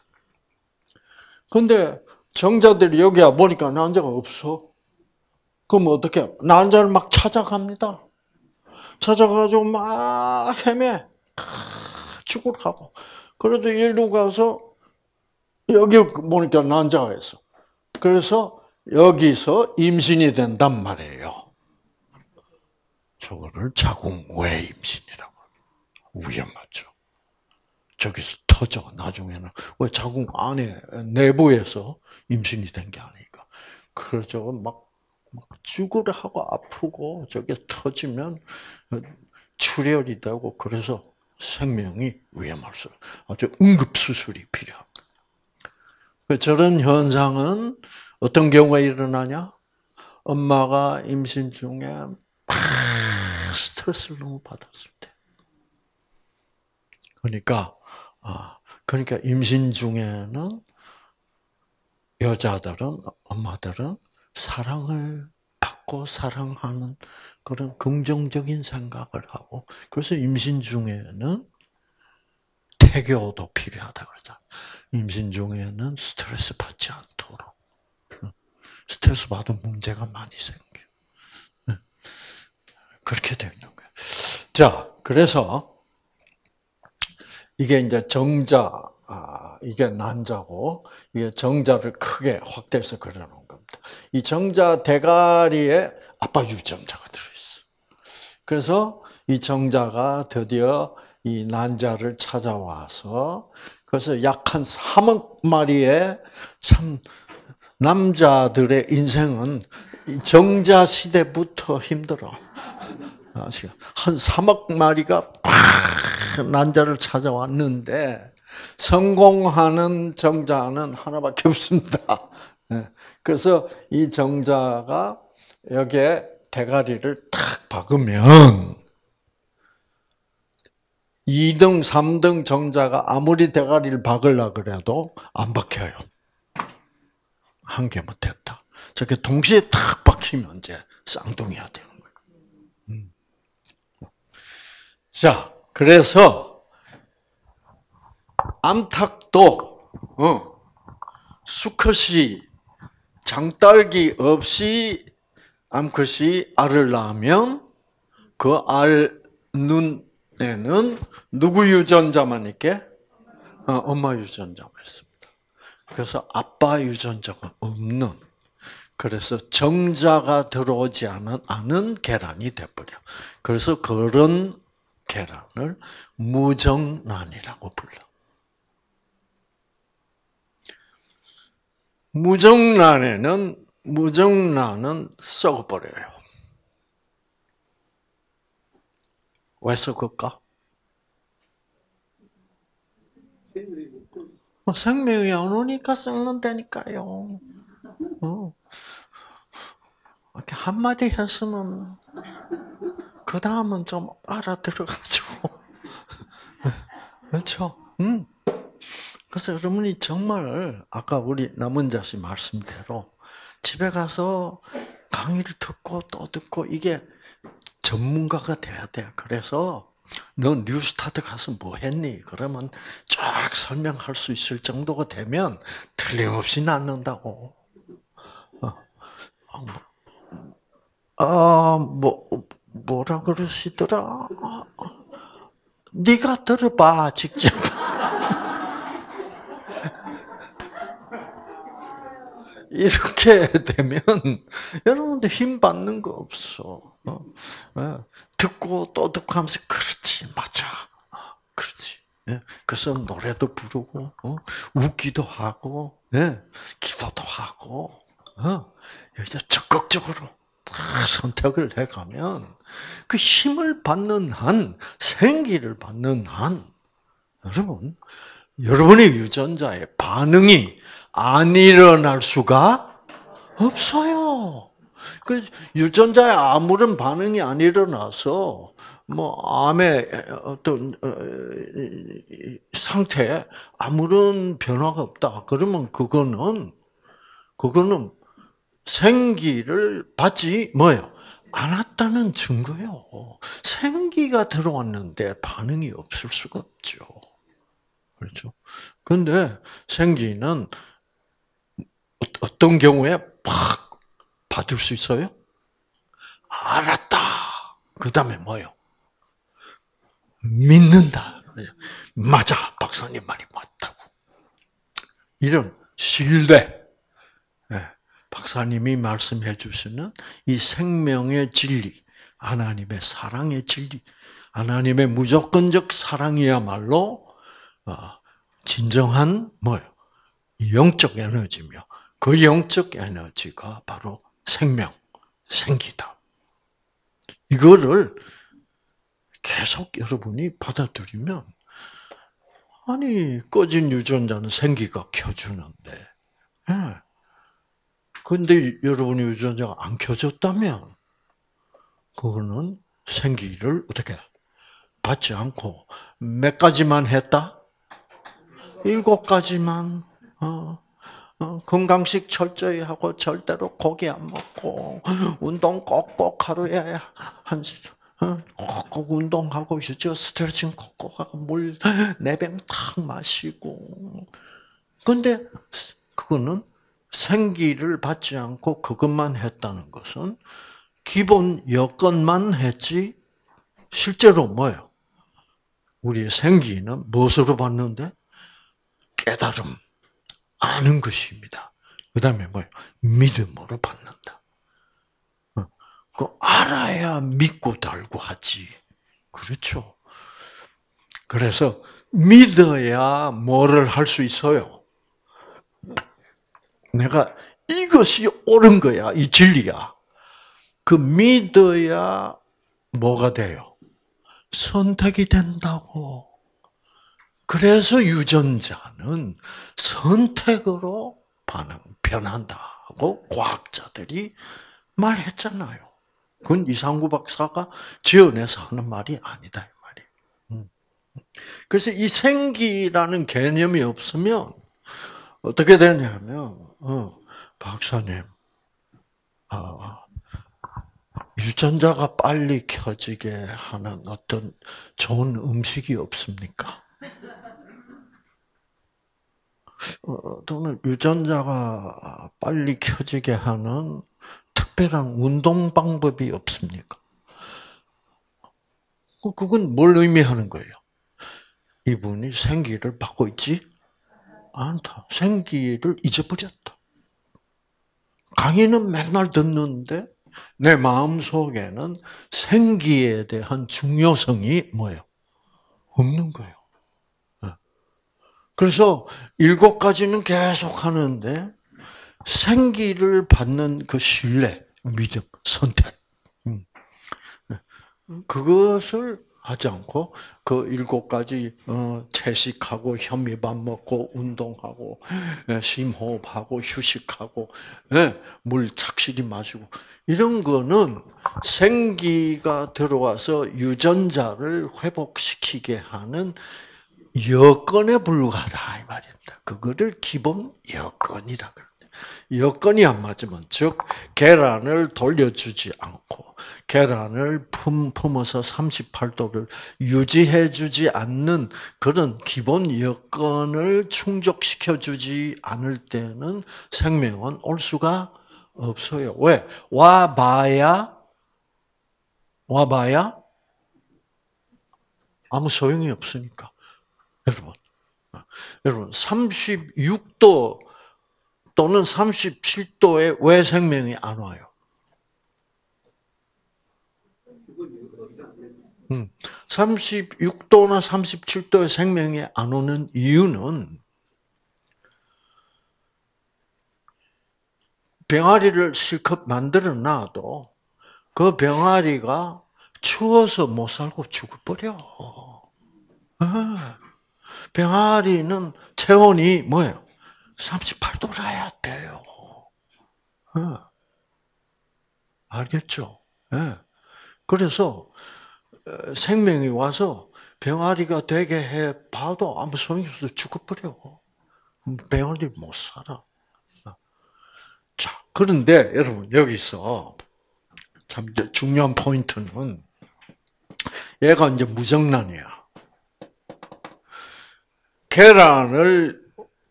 근데 정자들이 여기 와 보니까 난자가 없어. 그럼 어떻게? 난자를 막 찾아갑니다. 찾아가지고 막 헤매. 죽으러 가고. 그래도 일로 가서 여기 보니까 난자가 있어. 그래서 여기서 임신이 된단 말이에요. 저거를 자궁외 임신이라고 합니다. 위험하죠. 저기서 터져 나중에는 왜 자궁 안에 내부에서 임신이 된 게 아니니까. 그래서 막 죽으려 하고 아프고 저게 터지면 출혈이 되고 그래서 생명이 위험할 수 아주 응급 수술이 필요합니다. 저런 현상은 어떤 경우에 일어나냐? 엄마가 임신 중에 스트레스를 너무 받았을 때. 그러니까 임신 중에는 여자들은 엄마들은 사랑을 받고 사랑하는 그런 긍정적인 생각을 하고 그래서 임신 중에는 태교도 필요하다 그러잖아. 임신 중에는 스트레스 받지 않도록. 스트레스 받으면 문제가 많이 생겨. 그렇게 되는 거예요. 자, 그래서 이게 이제 정자, 이게 난자고 이게 정자를 크게 확대해서 그려놓은 겁니다. 이 정자 대가리에 아빠 유전자가 들어있어. 그래서 이 정자가 드디어 이 난자를 찾아와서 그래서 약 한 3억 마리의 참 남자들의 인생은 정자 시대부터 힘들어. 한 3억 마리가 난자를 찾아왔는데 성공하는 정자는 하나밖에 없습니다. 그래서 이 정자가 여기에 대가리를 탁 박으면 2등, 3등 정자가 아무리 대가리를 박으려고 그래도 안 박혀요. 한 개면 됐다. 저게 동시에 탁 박히면 이제 쌍둥이가 되는 거예요. 자, 그래서 암탉도 수컷이 장딸기 없이 암컷이 알을 낳으면 그 알 눈에는 누구 유전자만 있게? 엄마 유전자만 있습니다. 그래서 아빠 유전자가 없는 그래서 정자가 들어오지 않은 계란이 돼버려. 그래서 그런 계란을 무정란이라고 불러. 무정란은 썩어버려요. 왜 썩을까? 생명이 안 오니까 썩는다니까요. 이렇게 한마디 했으면 그 다음은 좀 알아들어가지고 그렇죠? 그래서 여러분이 정말 아까 우리 남은자 씨 말씀대로 집에 가서 강의를 듣고 또 듣고 이게 전문가가 돼야 돼. 그래서 너 뉴스타트 가서 뭐 했니? 그러면 쫙 설명할 수 있을 정도가 되면 틀림없이 낫는다고. 어, 뭐라 그러시더라? 네가 들어봐, 직접. 이렇게 되면 여러분들 힘 받는 거 없어. 예. 듣고 또 듣고 하면서 그렇지, 맞아. 그렇지. 예. 그래서 노래도 부르고, 웃기도 하고, 예. 기도도 하고, 이제 적극적으로 선택을 해가면 그 힘을 받는 한, 생기를 받는 한, 여러분의 유전자의 반응이 안 일어날 수가 없어요. 그 유전자의 아무런 반응이 안 일어나서 뭐 암의 어떤 상태에 아무런 변화가 없다. 그러면 그거는 생기를 받지 뭐요? 않았다는 증거요. 생기가 들어왔는데 반응이 없을 수가 없죠. 그렇죠? 근데 생기는 어떤 경우에 팍 받을 수 있어요? 알았다. 그 다음에 뭐요? 믿는다. 맞아. 박사님 말이 맞다고. 이런 신뢰. 박사님이 말씀해 주시는 이 생명의 진리, 하나님의 사랑의 진리, 하나님의 무조건적 사랑이야말로 진정한 뭐요? 영적 에너지며 그 영적 에너지가 바로 생명, 생기다. 이거를 계속 여러분이 받아들이면 아니 꺼진 유전자는 생기가 켜주는데 근데 여러분의 유전자가 안 켜졌다면 그거는 생기를 어떻게 받지 않고 몇 가지만 했다? 7가지만 건강식 철저히 하고 절대로 고기 안 먹고 운동 꼭꼭 하루에 꼭꼭 운동하고 있었죠. 스트레칭 꼭꼭 하고 물 4병 탁 마시고. 근데 그거는 생기를 받지 않고 그것만 했다는 것은 기본 여건만 했지 실제로 뭐예요? 우리의 생기는 무엇으로 받는데? 깨달음, 아는 것입니다. 그 다음에 뭐예요? 믿음으로 받는다. 그 알아야 믿고 달고 하지. 그렇죠? 그래서 믿어야 뭐를 할 수 있어요? 내가 이것이 옳은 거야, 이 진리야. 그 믿어야 뭐가 돼요? 선택이 된다고. 그래서 유전자는 선택으로 변한다고 과학자들이 말했잖아요. 그건 이상구 박사가 지어내서 하는 말이 아니다, 이 말이에요. 그래서 이 생기라는 개념이 없으면 어떻게 되냐면, 박사님, 유전자가 빨리 켜지게 하는 어떤 좋은 음식이 없습니까? 또는 유전자가 빨리 켜지게 하는 특별한 운동 방법이 없습니까? 그건 뭘 의미하는 거예요? 이분이 생기를 받고 있지 않다. 생기를 잊어버렸다. 강의는 맨날 듣는데 내 마음속에는 생기에 대한 중요성이 뭐예요? 없는 거예요. 그래서 7가지는 계속 하는데 생기를 받는 그 신뢰, 믿음, 선택 그것을 하지 않고 그 7가지 채식하고 현미밥 먹고 운동하고 심호흡하고 휴식하고 물 착실히 마시고 이런 거는 생기가 들어와서 유전자를 회복시키게 하는 여건에 불과하다 이 말입니다. 그거를 기본 여건이라 그래요. 여건이 안 맞으면, 즉 계란을 돌려주지 않고 계란을 품어서 38도를 유지해주지 않는 그런 기본 여건을 충족시켜주지 않을 때는 생명은 올 수가 없어요. 왜? 와봐야 아무 소용이 없으니까. 여러분 36도 또는 37도에 왜 생명이 안 와요? 36도나 37도에 생명이 안 오는 이유는 병아리를 실컷 만들어 놔도 그 병아리가 추워서 못 살고 죽어버려. 병아리는 체온이 뭐예요? 38도라야 돼요. 알겠죠? 그래서 생명이 와서 병아리가 되게 해 봐도 아무 소용이 없어 죽어버려. 병아리 못 살아. 자, 그런데 여러분 여기서 참 중요한 포인트는 얘가 이제 무정란이야. 계란을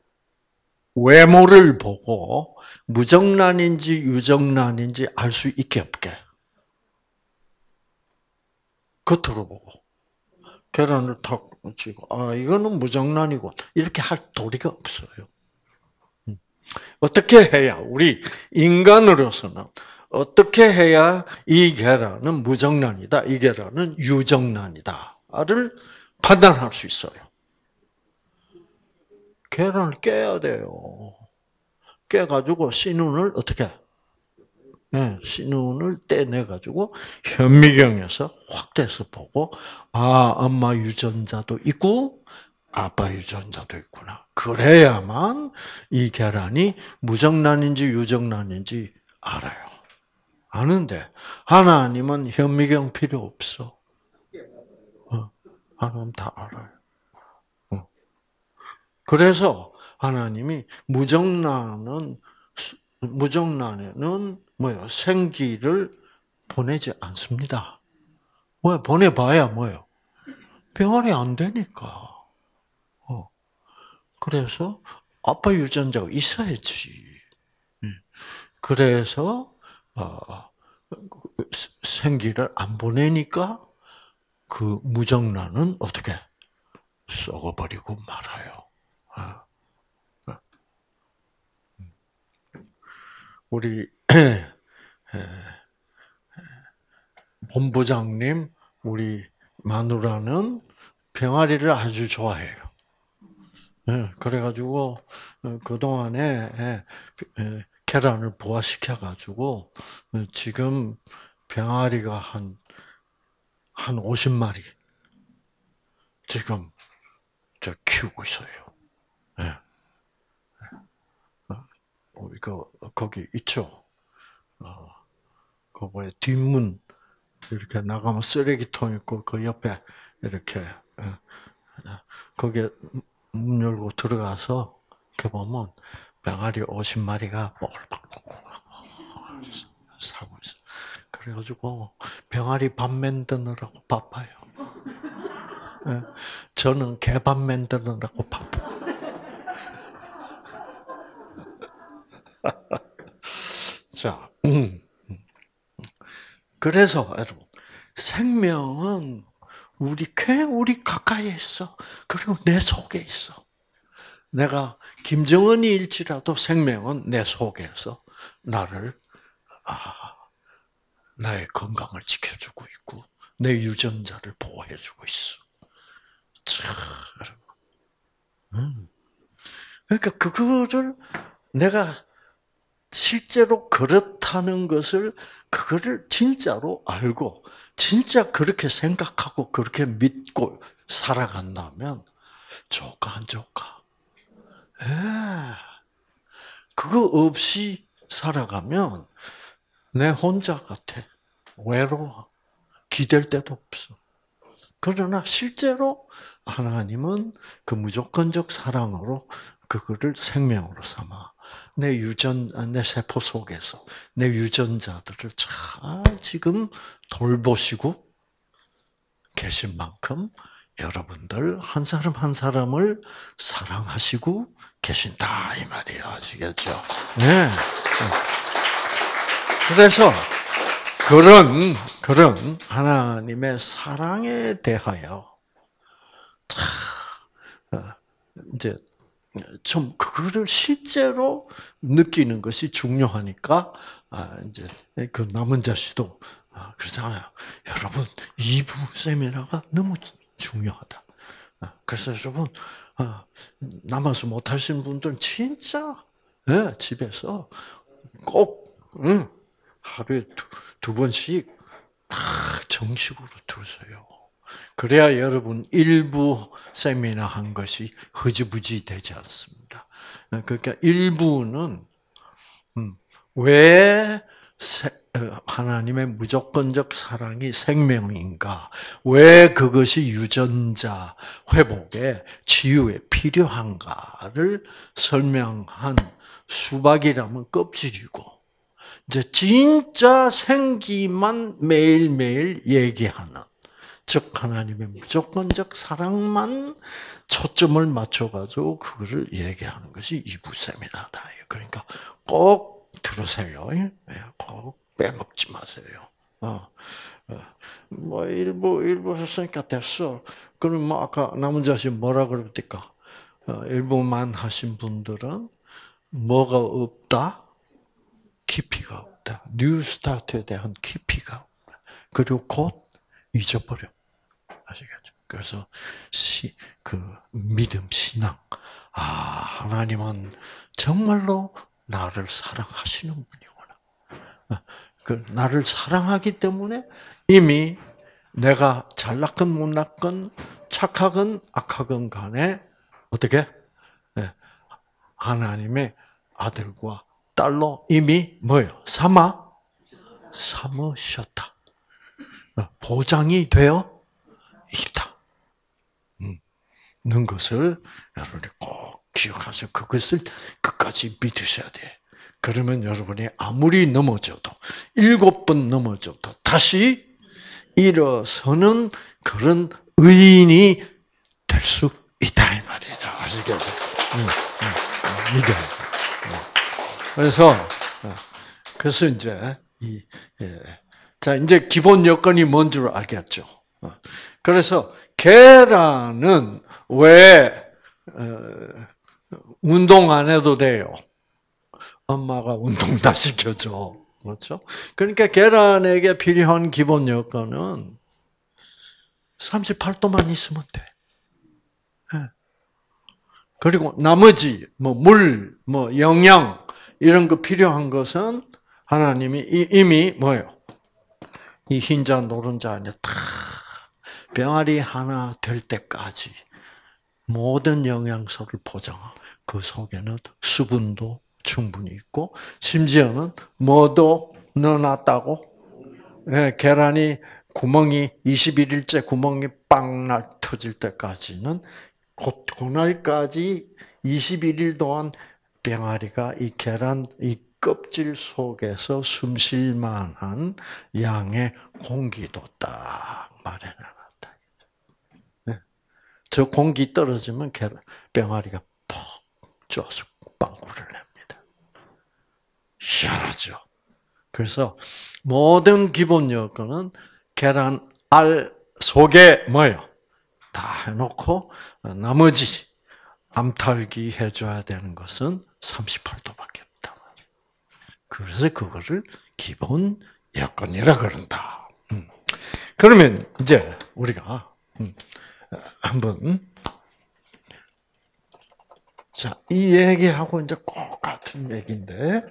외모를 보고 무정란인지 유정란인지 알 수 있게 없게. 겉으로 보고. 계란을 탁 치고, 이거는 무정란이고, 이렇게 할 도리가 없어요. 어떻게 해야, 우리 인간으로서는 어떻게 해야 이 계란은 무정란이다, 이 계란은 유정란이다를 판단할 수 있어요. 계란을 깨야 돼요. 깨가지고 씨눈을 어떻게? 씨눈을 떼내가지고 현미경에서 확 떼서 보고, 엄마 유전자도 있고 아빠 유전자도 있구나. 그래야만 이 계란이 무정란인지 유정란인지 알아요. 아는데 하나님은 현미경 필요 없어. 하나님 다 알아요. 그래서 하나님이 무정란에는 뭐요? 생기를 보내지 않습니다. 왜? 보내봐야 뭐요? 병아리 안 되니까. 그래서 아빠 유전자가 있어야지. 그래서 생기를 안 보내니까 그 무정란은 어떻게 썩어버리고 말아요. 우리 본부장님, 우리 마누라는 병아리를 아주 좋아해요. 그래가지고 그동안에 계란을 부화시켜가지고 지금 병아리가 한 50마리 지금 저 키우고 있어요. 이거 거기 있죠. 그 뭐야 뒷문 이렇게 나가면 쓰레기통 있고 그 옆에 이렇게 거기에 문 열고 들어가서 이렇게 보면 병아리 50마리가 살고 있어. 그래가지고 병아리 밥 만드느라고 바빠요. 저는 개밥 만드느라고 바빠요. 자, 그래서 여러분 생명은 우리 가까이에 있어. 그리고 내 속에 있어. 내가 김정은이일지라도 생명은 내 속에서 나를 나의 건강을 지켜주고 있고 내 유전자를 보호해주고 있어. 그러니까 그거를 내가 실제로 그렇다는 것을 그거를 진짜로 알고 진짜 그렇게 생각하고 그렇게 믿고 살아간다면 좋을까 안 좋을까? 그거 없이 살아가면 내 혼자 같아. 외로워. 기댈 데도 없어. 그러나 실제로 하나님은 그 무조건적 사랑으로 그거를 생명으로 삼아 내 세포 속에서 내 유전자들을 잘 지금 돌보시고 계신 만큼 여러분들 한 사람 한 사람을 사랑하시고 계신다 이 말이에요. 아시겠죠? 네. 그래서 그런 하나님의 사랑에 대하여 이제 좀 그거를 실제로 느끼는 것이 중요하니까 이제 그 남은 자씨도 그러잖아요. 여러분 2부 세미나가 너무 중요하다. 그래서 여러분 남아서 못 하시는 분들은 진짜 집에서 꼭 하루에 두 번씩 다 정식으로 들으세요. 그래야 여러분 일부 세미나 한 것이 흐지부지 되지 않습니다. 그러니까 일부는 왜 하나님의 무조건적 사랑이 생명인가? 왜 그것이 유전자 회복에 치유에 필요한가를 설명한 수박이라면 껍질이고 이제 진짜 생기만 매일매일 얘기하는 즉 하나님의 무조건적 사랑만 초점을 맞춰가지고 그거를 얘기하는 것이 이부 세미나다. 그러니까 꼭 들으세요. 꼭 빼먹지 마세요. 뭐 일부 했으니까 됐어. 그럼 뭐 아까 남은 자식 뭐라 그럽니까? 일부만 하신 분들은 뭐가 없다? 깊이가 없다. 뉴 스타트에 대한 깊이가 없다. 그리고 곧 잊어버려. 아시겠죠? 그래서 그 믿음, 신앙. 하나님은 정말로 나를 사랑하시는 분이구나. 그 나를 사랑하기 때문에 이미 내가 잘났건 못났건 착하건 악하건 간에 어떻게 하나님의 아들과 딸로 이미 뭐예요? 삼으셨다. 보장이 되어 있다. 는 것을 여러분이 꼭 기억하세요. 그것을 끝까지 믿으셔야 돼. 그러면 여러분이 아무리 넘어져도 7번 넘어져도 다시 일어서는 그런 의인이 될 수 있다 이 말이죠. 아시겠죠? 믿어요. 그래서 이제 자 이제 기본 여건이 뭔 줄 알겠죠. 그래서 계란은 왜 운동 안 해도 돼요? 엄마가 운동 다 시켜줘. 그렇죠? 그러니까 계란에게 필요한 기본 여건은 38도만 있으면 돼. 그리고 나머지 물, 영양 이런 거 필요한 것은 하나님이 이미 뭐예요? 이 흰자 노른자 안에 다 병아리 하나 될 때까지 모든 영양소를 보장하고 그 속에는 수분도 충분히 있고 심지어는 뭐도 넣어놨다고? 계란이 구멍이 21일째 구멍이 빵 터질 때까지는 그날까지 21일 동안 병아리가 이 계란 이 껍질 속에서 숨쉴 만한 양의 공기도 딱 마련해놨다. 저 공기 떨어지면 병아리가 푹 쪄서 빵꾸를 냅니다. 희한하죠. 그래서 모든 기본 여건은 계란 알 속에 뭐예요? 다 해놓고 나머지 암탈기 해줘야 되는 것은 38도밖에 없다. 그래서 그거를 기본 여건이라 그런다. 그러면 이제 우리가 한번 자, 이 얘기하고 이제 꼭 같은 얘기인데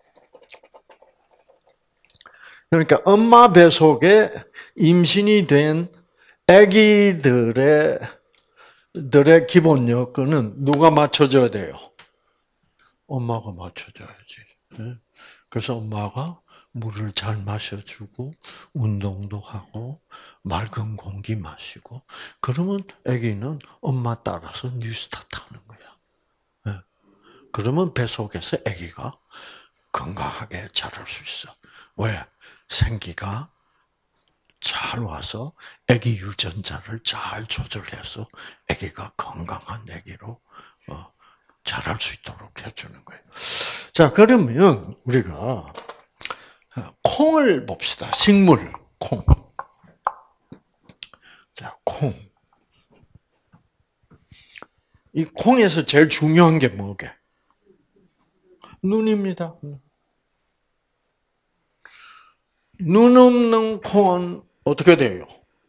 그러니까 엄마 뱃속에 임신이 된 아기들의 기본 여건은 누가 맞춰줘야 돼요? 엄마가 맞춰줘야지. 그래서 엄마가 물을 잘 마셔주고 운동도 하고 맑은 공기 마시고 그러면 아기는 엄마 따라서 뉴스타트 하는 거야. 예. 그러면 뱃속에서 아기가 건강하게 자랄 수 있어. 왜? 생기가 잘 와서 아기 유전자를 잘 조절해서 아기가 건강한 아기로 자랄 수 있도록 해주는 거예요. 자, 그러면 우리가 콩을 봅시다. 식물, 콩. 자, 콩. 이 콩에서 제일 중요한 게 뭐게? 눈입니다. 눈 없는 콩은 어떻게 돼요?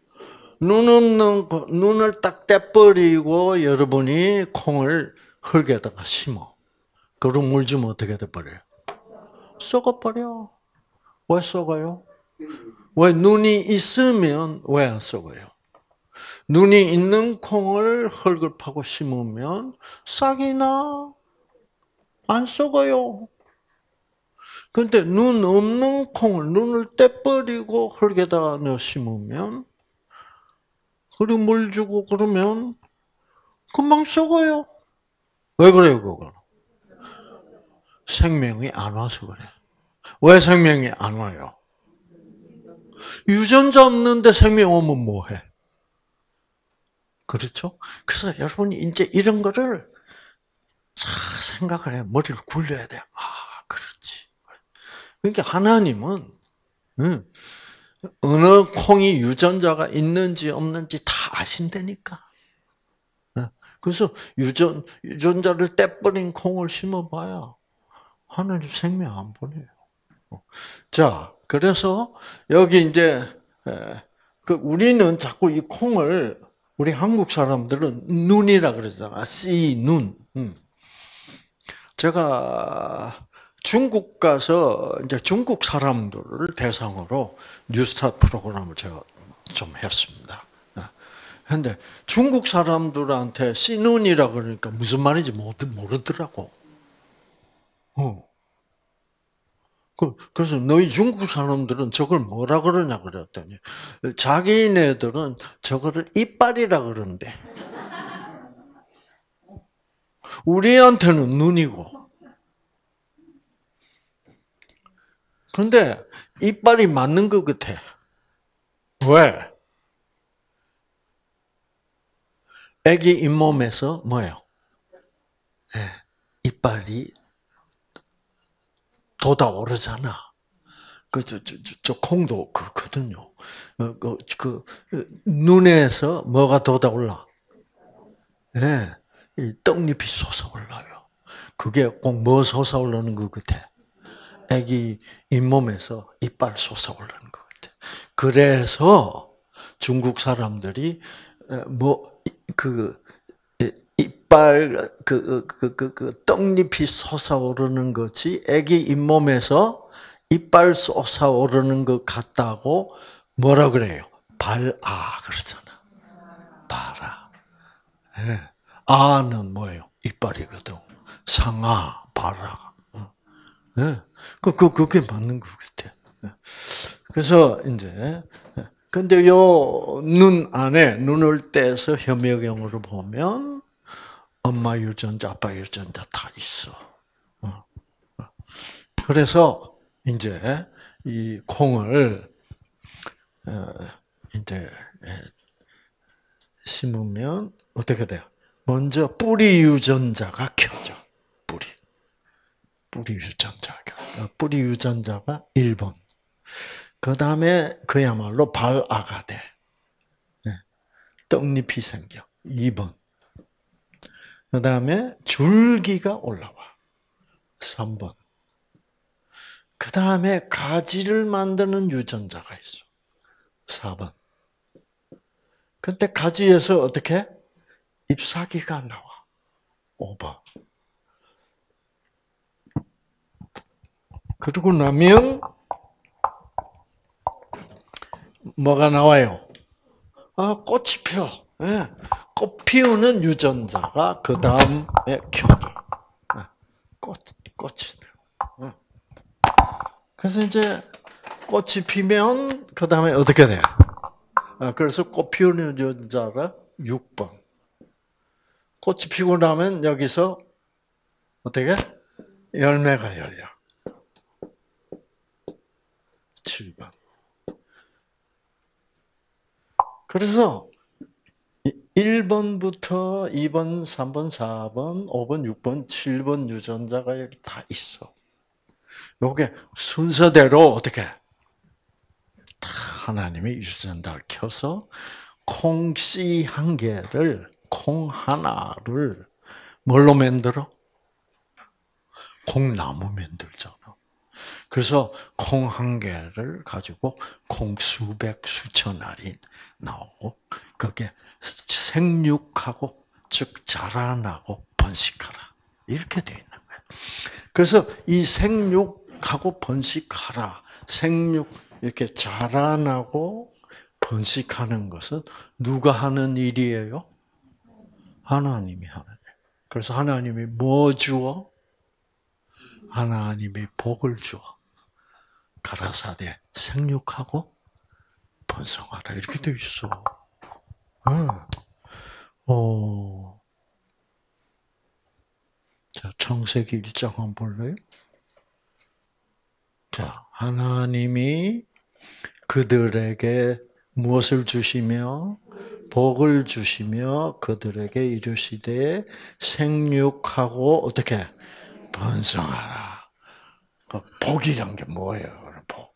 눈을 딱 떼버리고 여러분이 콩을 흙에다가 심어. 그럼 물 주면 어떻게 돼버려요? 썩어버려. 왜 썩어요? 왜 눈이 있으면 왜 안 썩어요? 눈이 있는 콩을 흙을 파고 심으면 싹이 나. 안 썩어요. 근데 눈 없는 콩을 눈을 떼버리고 흙에다가 넣어 심으면 그리고 물 주고 그러면 금방 썩어요. 왜 그래요, 그거? 생명이 안 와서 그래. 왜 생명이 안 와요? 유전자 없는데 생명 오면 뭐해? 그렇죠? 그래서 여러분이 이제 이런 거를 잘 생각을 해. 머리를 굴려야 돼. 아, 그렇지. 그러니까 하나님은 어느 콩이 유전자가 있는지 없는지 다 아신다니까. 그래서 유전자를 떼버린 콩을 심어봐야 하나님 생명 안 보내요. 자, 그래서 여기 이제 우리는 자꾸 이 콩을 우리 한국 사람들은 눈이라 그러잖아. 씨, 눈. 제가 중국 가서 이제 중국 사람들을 대상으로 뉴스타트 프로그램을 제가 좀 했습니다. 그런데 중국 사람들한테 씨눈이라 그러니까 무슨 말인지 모르더라고. 그래서 너희 중국 사람들은 저걸 뭐라 그러냐 그랬더니 자기네들은 저거를 이빨이라 그러는데 우리한테는 눈이고. 그런데 이빨이 맞는 것 같아. 왜? 아기 잇몸에서 뭐예요? 네, 이빨이 돋아오르잖아. 저 콩도 그렇거든요. 눈에서 뭐가 돋아올라? 네, 이 떡잎이 솟아올라요. 그게 꼭 뭐 솟아오르는 것 같아? 아기 잇몸에서 이빨 솟아오르는 것 같아. 그래서 중국 사람들이 이빨 떡잎이 솟아오르는 것이 아기 잇몸에서 이빨 솟아오르는 것 같다고 뭐라 그래요? 발아 그러잖아. 발아. 네. 아는 뭐예요? 이빨이거든. 상아, 발아. 네. 그게 맞는 것 같아. 그래서 이제 근데 요 눈 안에 눈을 떼서 혐오경으로 보면 엄마 유전자, 아빠 유전자 다 있어. 그래서 이제 이 콩을 이제 심으면 어떻게 돼요? 먼저 뿌리 유전자가 켜져. 뿌리 유전자가 1번. 그 다음에 그야말로 발아가 돼. 떡잎이 생겨. 2번. 그 다음에 줄기가 올라와. 3번. 그 다음에 가지를 만드는 유전자가 있어. 4번. 근데 가지에서 어떻게? 잎사귀가 나와. 5번. 그러고 나면 뭐가 나와요? 꽃이 펴. 네. 꽃 피우는 유전자가 그 다음에 켜져. 꽃이. 그래서 이제 꽃이 피면 그 다음에 어떻게 돼? 그래서 꽃 피우는 유전자가 6번. 꽃이 피고 나면 여기서 어떻게? 열매가 열려. 7번. 그래서 1번부터 2번, 3번, 4번, 5번, 6번, 7번 유전자가 여기 다 있어. 요게 순서대로 어떻게? 다 하나님의 유전자를 켜서 콩 씨 한 개를, 콩 하나를 뭘로 만들어? 콩나무 만들잖아. 그래서 콩 한 개를 가지고 콩 수백, 수천 알이 나오고 그게 생육하고 즉 자라나고 번식하라. 이렇게 되어 있는 거예요. 그래서 이 생육하고 번식하라. 생육 이렇게 자라나고 번식하는 것은 누가 하는 일이에요? 하나님이 하는 일. 그래서 하나님이 뭐 주어? 하나님이 복을 주어. 가라사대 생육하고 번성하라 이렇게 돼 있어. 자, 창세기 1장 한번 볼래요? 자, 하나님이 그들에게 무엇을 주시며 복을 주시며 그들에게 이르시되 생육하고 어떻게 번성하라. 복이란 게 뭐예요? 복.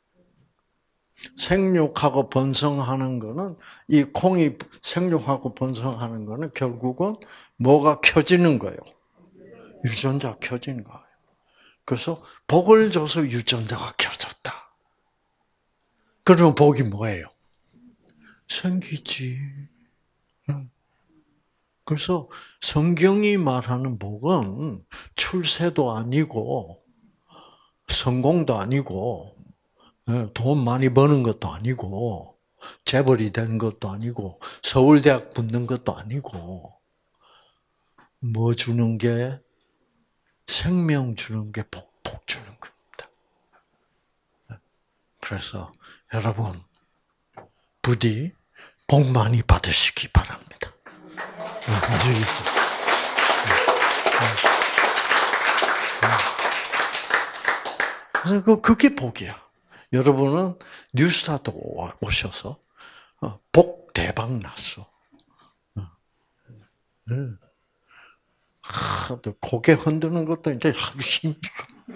생육하고 번성하는 거는 이 콩이 생육하고 번성하는 거는 결국은 뭐가 켜지는 거예요? 유전자 켜지는 거예요. 그래서 복을 줘서 유전자가 켜졌다. 그러면 복이 뭐예요? 생기지. 그래서 성경이 말하는 복은 출세도 아니고 성공도 아니고 돈 많이 버는 것도 아니고 재벌이 된 것도 아니고 서울대학 붙는 것도 아니고 뭐 주는 게 생명 주는 게 복 주는 겁니다. 그래서 여러분 부디 복 많이 받으시기 바랍니다. 그래서 그게 복이야. 여러분은 뉴스타트 오셔서 복 대박 났어. 고개 흔드는 것도 이제 아주 힘들어.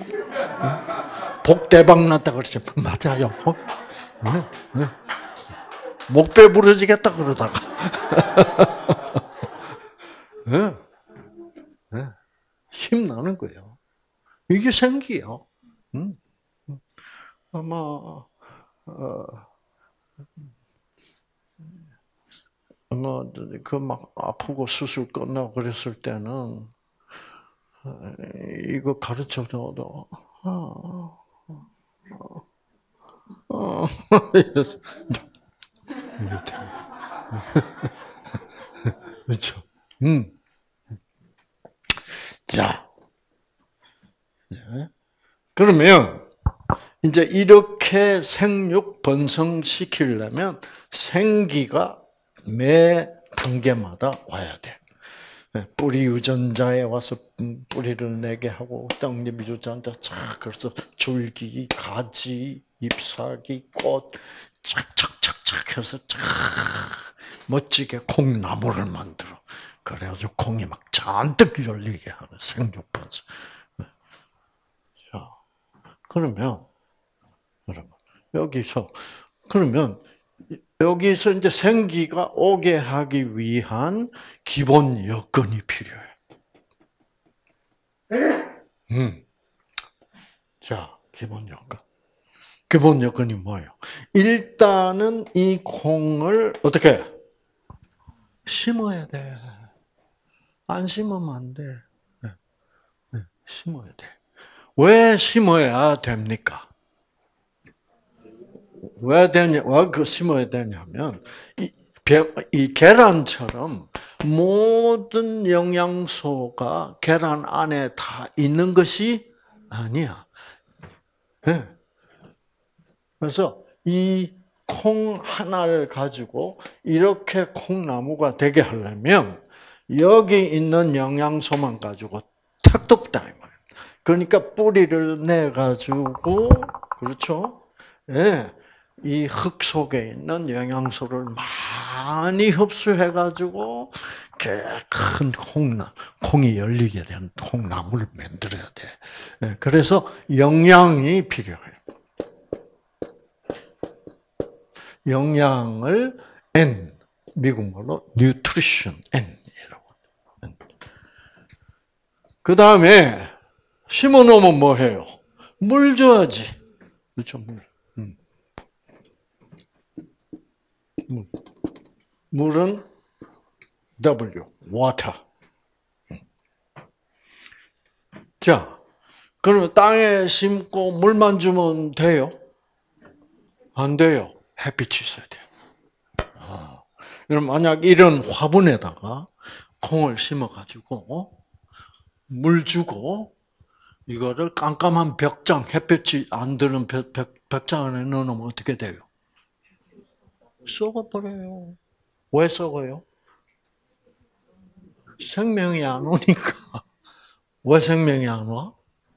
복 대박 났다 그러지. 맞아요. 목배 부러지겠다 그러다가. 힘나는 거예요. 이게 생기요. 아마 그 막 아프고 수술 끝나고 그랬을 때는 이거 가르쳐줘도 이래서 그렇죠. 자, 그러면 이제 이렇게 생육 번성시키려면 생기가 매 단계마다 와야 돼. 뿌리 유전자에 와서 뿌리를 내게 하고 떡잎 유전자 착 그래서 줄기, 가지, 잎사귀, 꽃 착착착착 해서 착 멋지게 콩나무를 만들어. 그래가지고 콩이 막 잔뜩 열리게 하는 생육 번성. 자, 그러면 여러분 여기서 이제 생기가 오게 하기 위한 기본 여건이 필요해. 자, 기본 여건. 기본 여건이 뭐예요? 일단은 이 콩을 어떻게 심어야 돼. 안 심으면 안 돼. 심어야 돼. 왜 심어야 됩니까? 왜 심어야 되냐면, 이 계란처럼 모든 영양소가 계란 안에 다 있는 것이 아니야. 그래서 이 콩 하나를 가지고 이렇게 콩나무가 되게 하려면 여기 있는 영양소만 가지고 택도 없다 이 말이에요. 그러니까 뿌리를 내 가지고 그렇죠? 예. 이 흙 속에 있는 영양소를 많이 흡수해 가지고 큰 콩이 열리게 된 콩나무를 만들어야 돼. 예. 그래서 영양이 필요해요. 영양을 N, 미국말로 nutrition N이라고. 그 다음에 심어놓으면 뭐 해요? 물 줘야지. 그렇죠, 물. 물은 W, water. 자, 그러면 땅에 심고 물만 주면 돼요? 안 돼요. 햇빛이 있어야 돼요. 그럼 만약 이런 화분에다가 콩을 심어가지고 물 주고 이거를 깜깜한 벽장, 햇빛이 안 드는 벽장 안에 넣어놓으면 어떻게 돼요? 썩어버려요. 왜 썩어요? 생명이 안 오니까. 왜 생명이 안 와?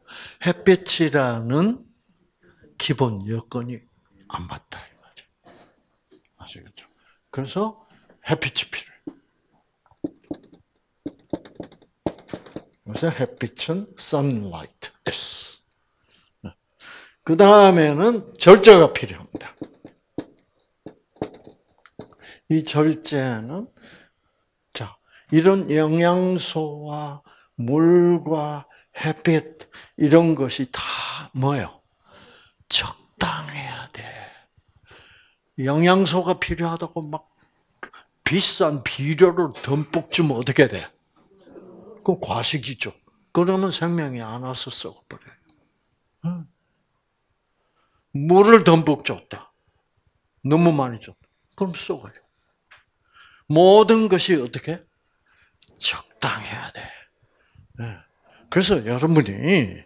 햇빛이라는 기본 여건이 안 맞다. 아시겠죠? 그래서 햇빛이 필요해요. 그래서 햇빛은 sunlight, S. 그 다음에는 절제가 필요합니다. 이 절제는 자 이런 영양소와 물과 햇빛 이런 것이 다 뭐예요? 적당해야 돼. 영양소가 필요하다고 막 비싼 비료를 듬뿍 주면 어떻게 돼? 그건 과식이죠. 그러면 생명이 안 와서 썩어버려요. 물을 듬뿍 줬다. 너무 많이 줬다. 그럼 썩어요. 모든 것이 어떻게? 적당해야 돼. 그래서 여러분이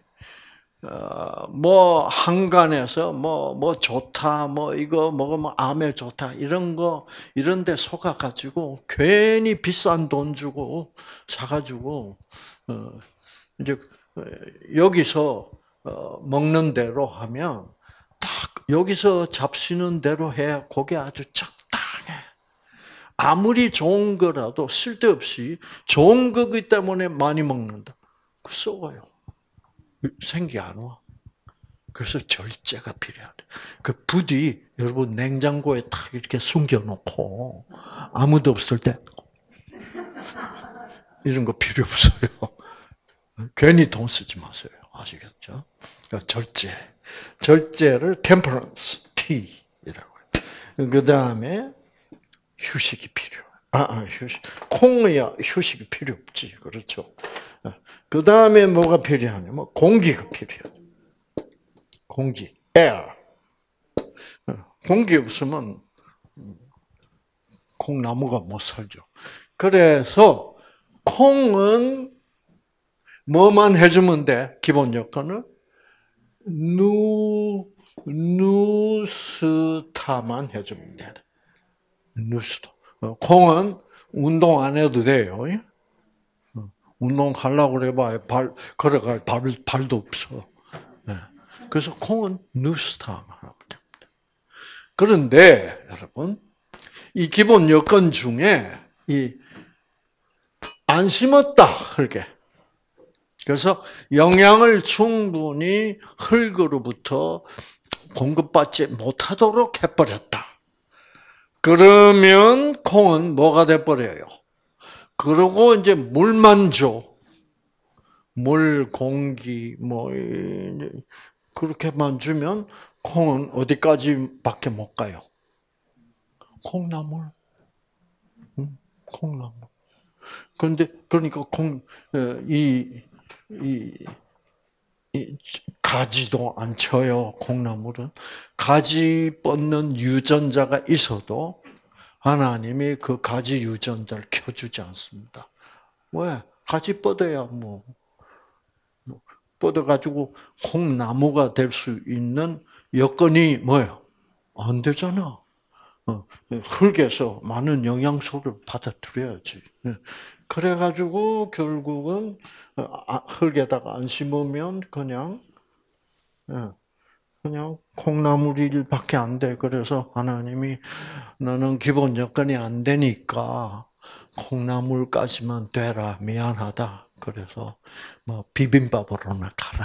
뭐 한간에서 뭐 좋다, 뭐 이거 먹으면 암에 좋다 이런 거 이런 데 속아 가지고 괜히 비싼 돈 주고 사가지고 이제 여기서 먹는 대로 하면 딱 여기서 잡수는 대로 해야 그게 아주 적당해. 아무리 좋은 거라도 쓸데없이 좋은 거기 때문에 많이 먹는다. 그 썩어요. 생기 안 와. 그래서 절제가 필요하다. 그 부디 여러분 냉장고에 딱 이렇게 숨겨놓고 아무도 없을 때 이런 거 필요 없어요. 괜히 돈 쓰지 마세요. 아시겠죠? 절제. 절제를 temperance, T이라고 해요. 그 다음에 휴식이 필요해. 휴식. 콩이야 휴식이 필요 없지. 그렇죠? 그 다음에 뭐가 필요하냐면 공기가 필요해. 공기, air. 공기 없으면 콩나무가 못 살죠. 그래서 콩은 뭐만 해주면 돼? 기본 여건은 누스타만 해주면 돼. 누스타. 콩은 운동 안 해도 돼요. 운동하려고 그래봐야 걸어갈 발도 없어. 그래서 콩은 누스타만 하면 됩니다. 그런데 여러분, 이 기본 여건 중에 안 심었다 흙에. 그래서 영양을 충분히 흙으로부터 공급받지 못하도록 해버렸다. 그러면 콩은 뭐가 돼버려요? 그러고 이제 물만 줘. 물, 공기, 뭐 그렇게만 주면 콩은 어디까지밖에 못 가요? 콩나물. 콩나물. 그런데 그러니까 이 가지도 안 쳐요. 콩나물은 가지 뻗는 유전자가 있어도 하나님이 그 가지 유전자를 켜주지 않습니다. 왜? 가지 뻗어야 뻗어가지고 콩나무가 될 수 있는 여건이 뭐예요? 안 되잖아. 흙에서 많은 영양소를 받아들여야지. 그래가지고 결국은 흙에다가 안 심으면 그냥 콩나물일밖에 안 돼. 그래서 하나님이 너는 기본 여건이 안 되니까 콩나물까지만 되라. 미안하다. 그래서 뭐 비빔밥으로나 가라.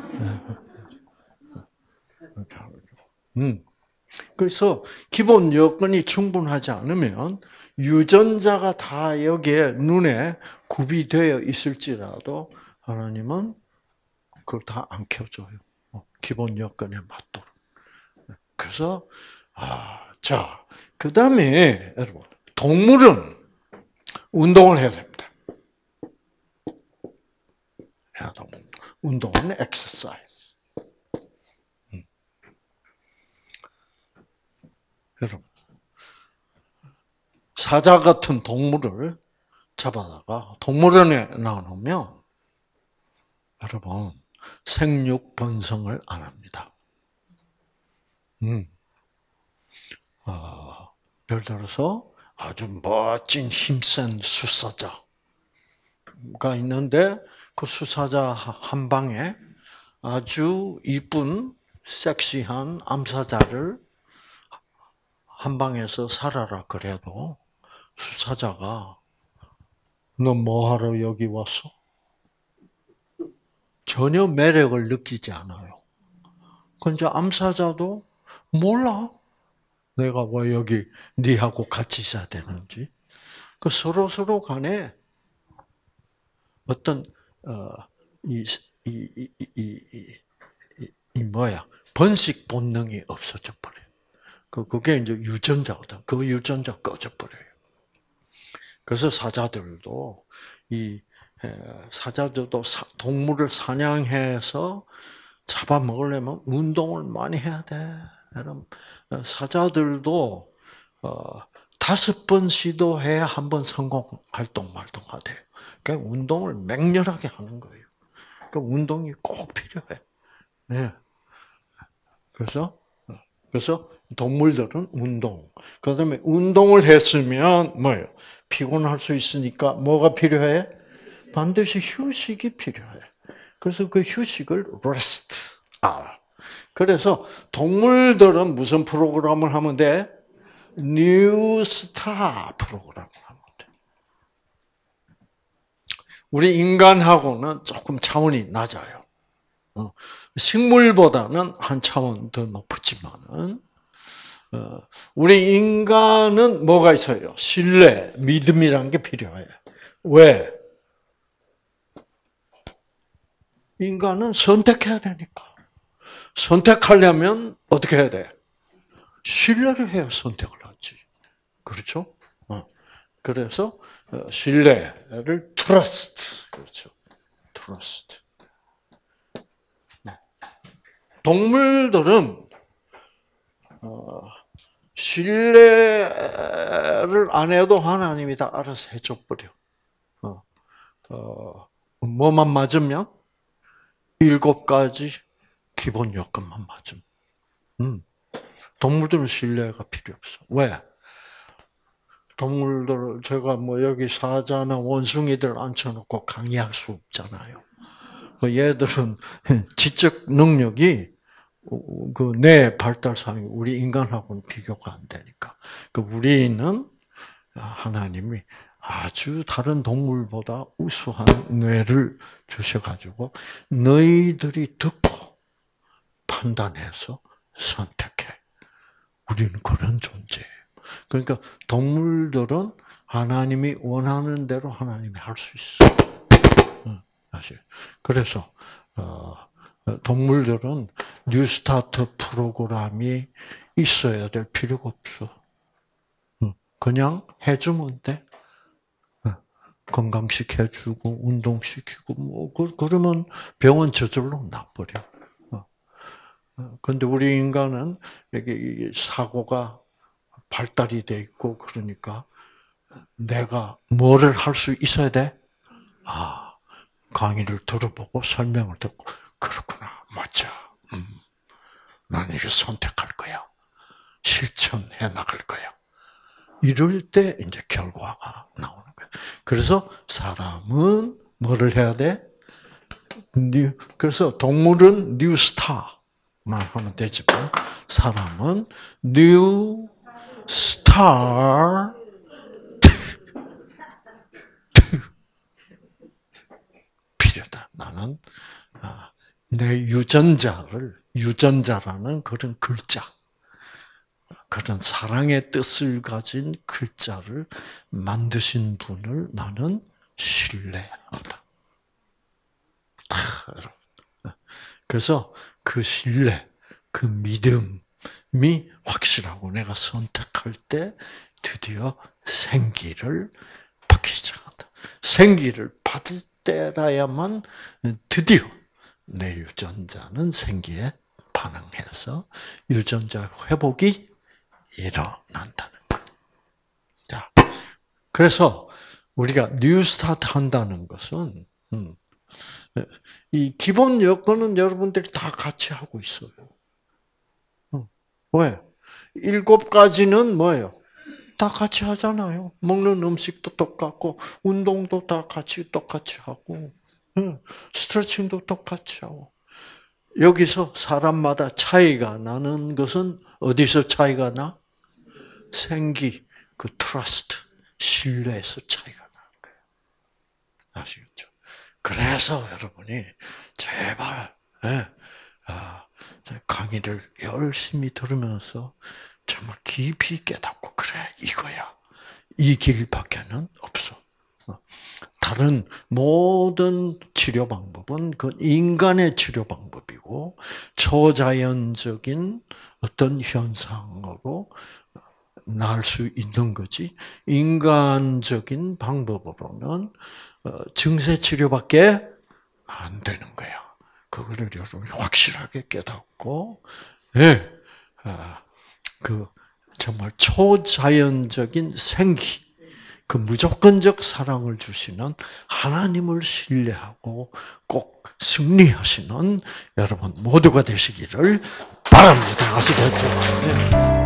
그래서 기본 여건이 충분하지 않으면 유전자가 다 여기에 눈에 구비되어 있을지라도 하나님은 그걸 다 안 켜줘요. 기본 여건에 맞도록. 그래서 자, 그다음에 여러분 동물은 운동을 해야 됩니다. 운동은 exercise. 여러분 사자 같은 동물을 잡아다가 동물원에 놔놓으면 여러분 생육 번성을 안 합니다. 예를 들어서 아주 멋진 힘센 수사자가 있는데 그 수사자 한 방에 아주 이쁜 섹시한 암사자를 한 방에서 살아라 그래도 수사자가 너 뭐하러 여기 왔어? 전혀 매력을 느끼지 않아요. 근데 암사자도 몰라. 내가 왜 여기 니하고 같이 있어야 되는지. 그 서로 간에 어떤 번식 본능이 없어져 버려요. 그게 이제 유전자거든. 그 유전자 꺼져 버려요. 그래서 사자들도 동물을 사냥해서 잡아먹으려면 운동을 많이 해야 돼. 여러분, 사자들도 5번 시도해야 한 번 성공 말동하대요. 그러니까 운동을 맹렬하게 하는 거예요. 그러니까 운동이 꼭 필요해. 네. 그래서 동물들은 운동. 그다음에 운동을 했으면 뭐예요? 피곤할 수 있으니까 뭐가 필요해? 반드시 휴식이 필요해. 그래서 그 휴식을 rest. 그래서 동물들은 무슨 프로그램을 하면 돼? 뉴스타 프로그램을 하면 돼. 우리 인간하고는 조금 차원이 낮아요. 식물보다는 한 차원 더 높지만은 우리 인간은 뭐가 있어요? 신뢰, 믿음이라는 게 필요해. 왜? 인간은 선택해야 되니까. 선택하려면 어떻게 해야 돼? 신뢰를 해야 선택을 하지. 그렇죠? 그래서 신뢰를 trust. 그렇죠. trust. 동물들은 신뢰를 안 해도 하나님이 다 알아서 해줘 버려. 뭐만 맞으면 7가지 기본 요건만 맞으면. 동물들은 신뢰가 필요 없어. 왜? 동물들 제가 여기 사자나 원숭이들 앉혀놓고 강의할 수 없잖아요. 얘들은 지적 능력이 뇌 발달상이 우리 인간하고는 비교가 안 되니까. 우리는 하나님이 아주 다른 동물보다 우수한 뇌를 주셔가지고 너희들이 듣고 판단해서 선택해. 우리는 그런 존재예요. 그러니까 동물들은 하나님이 원하는 대로 하나님이 할 수 있어. 사실. 그래서 동물들은 뉴스타트 프로그램이 있어야 될 필요가 없어. 그냥 해주면 돼. 건강시켜주고 운동시키고 그러면 병은 저절로 나버려. 그런데 우리 인간은 여기 사고가 발달이 돼 있고 그러니까 내가 뭐를 할 수 있어야 돼? 강의를 들어보고 설명을 듣고 그렇구나 맞아. 나는 이걸 선택할 거야. 실천해 나갈 거야. 이럴 때 이제 결과가 나오는 거야. 그래서 사람은 뭐를 해야 돼? 그래서 동물은 뉴스타만 하면 되지만 사람은 뉴 스타 필요다. 나는 내 유전자라는 그런 글자, 그런 사랑의 뜻을 가진 글자를 만드신 분을 나는 신뢰한다. 그래서 그 신뢰, 그 믿음이 확실하고 내가 선택할 때 드디어 생기를 받기 시작한다. 생기를 받을 때라야만 드디어 내 유전자는 생기에 반응해서 유전자 회복이 일어난다는 것. 자, 그래서 우리가 뉴스타트 한다는 것은 이 기본 여건은 여러분들이 다 같이 하고 있어요. 왜? 7가지는 뭐예요? 다 같이 하잖아요. 먹는 음식도 똑같고, 운동도 다 똑같이 하고, 스트레칭도 똑같이 하고. 여기서 사람마다 차이가 나는 것은 어디서 차이가 나? 생기, 그 트러스트, 신뢰에서 차이가 나는 거예요. 아시겠죠? 그래서 여러분이 제발 강의를 열심히 들으면서 정말 깊이 깨닫고 그래 이거야. 이 길밖에는 없어. 다른 모든 치료 방법은 그 인간의 치료 방법이고 초자연적인 어떤 현상으로 나을 수 있는 거지. 인간적인 방법으로는 증세 치료밖에 안 되는 거야. 그거를 여러분이 확실하게 깨닫고, 예, 그 정말 초자연적인 생기, 그 무조건적 사랑을 주시는 하나님을 신뢰하고 꼭 승리하시는 여러분 모두가 되시기를 바랍니다. 아시겠죠? 네.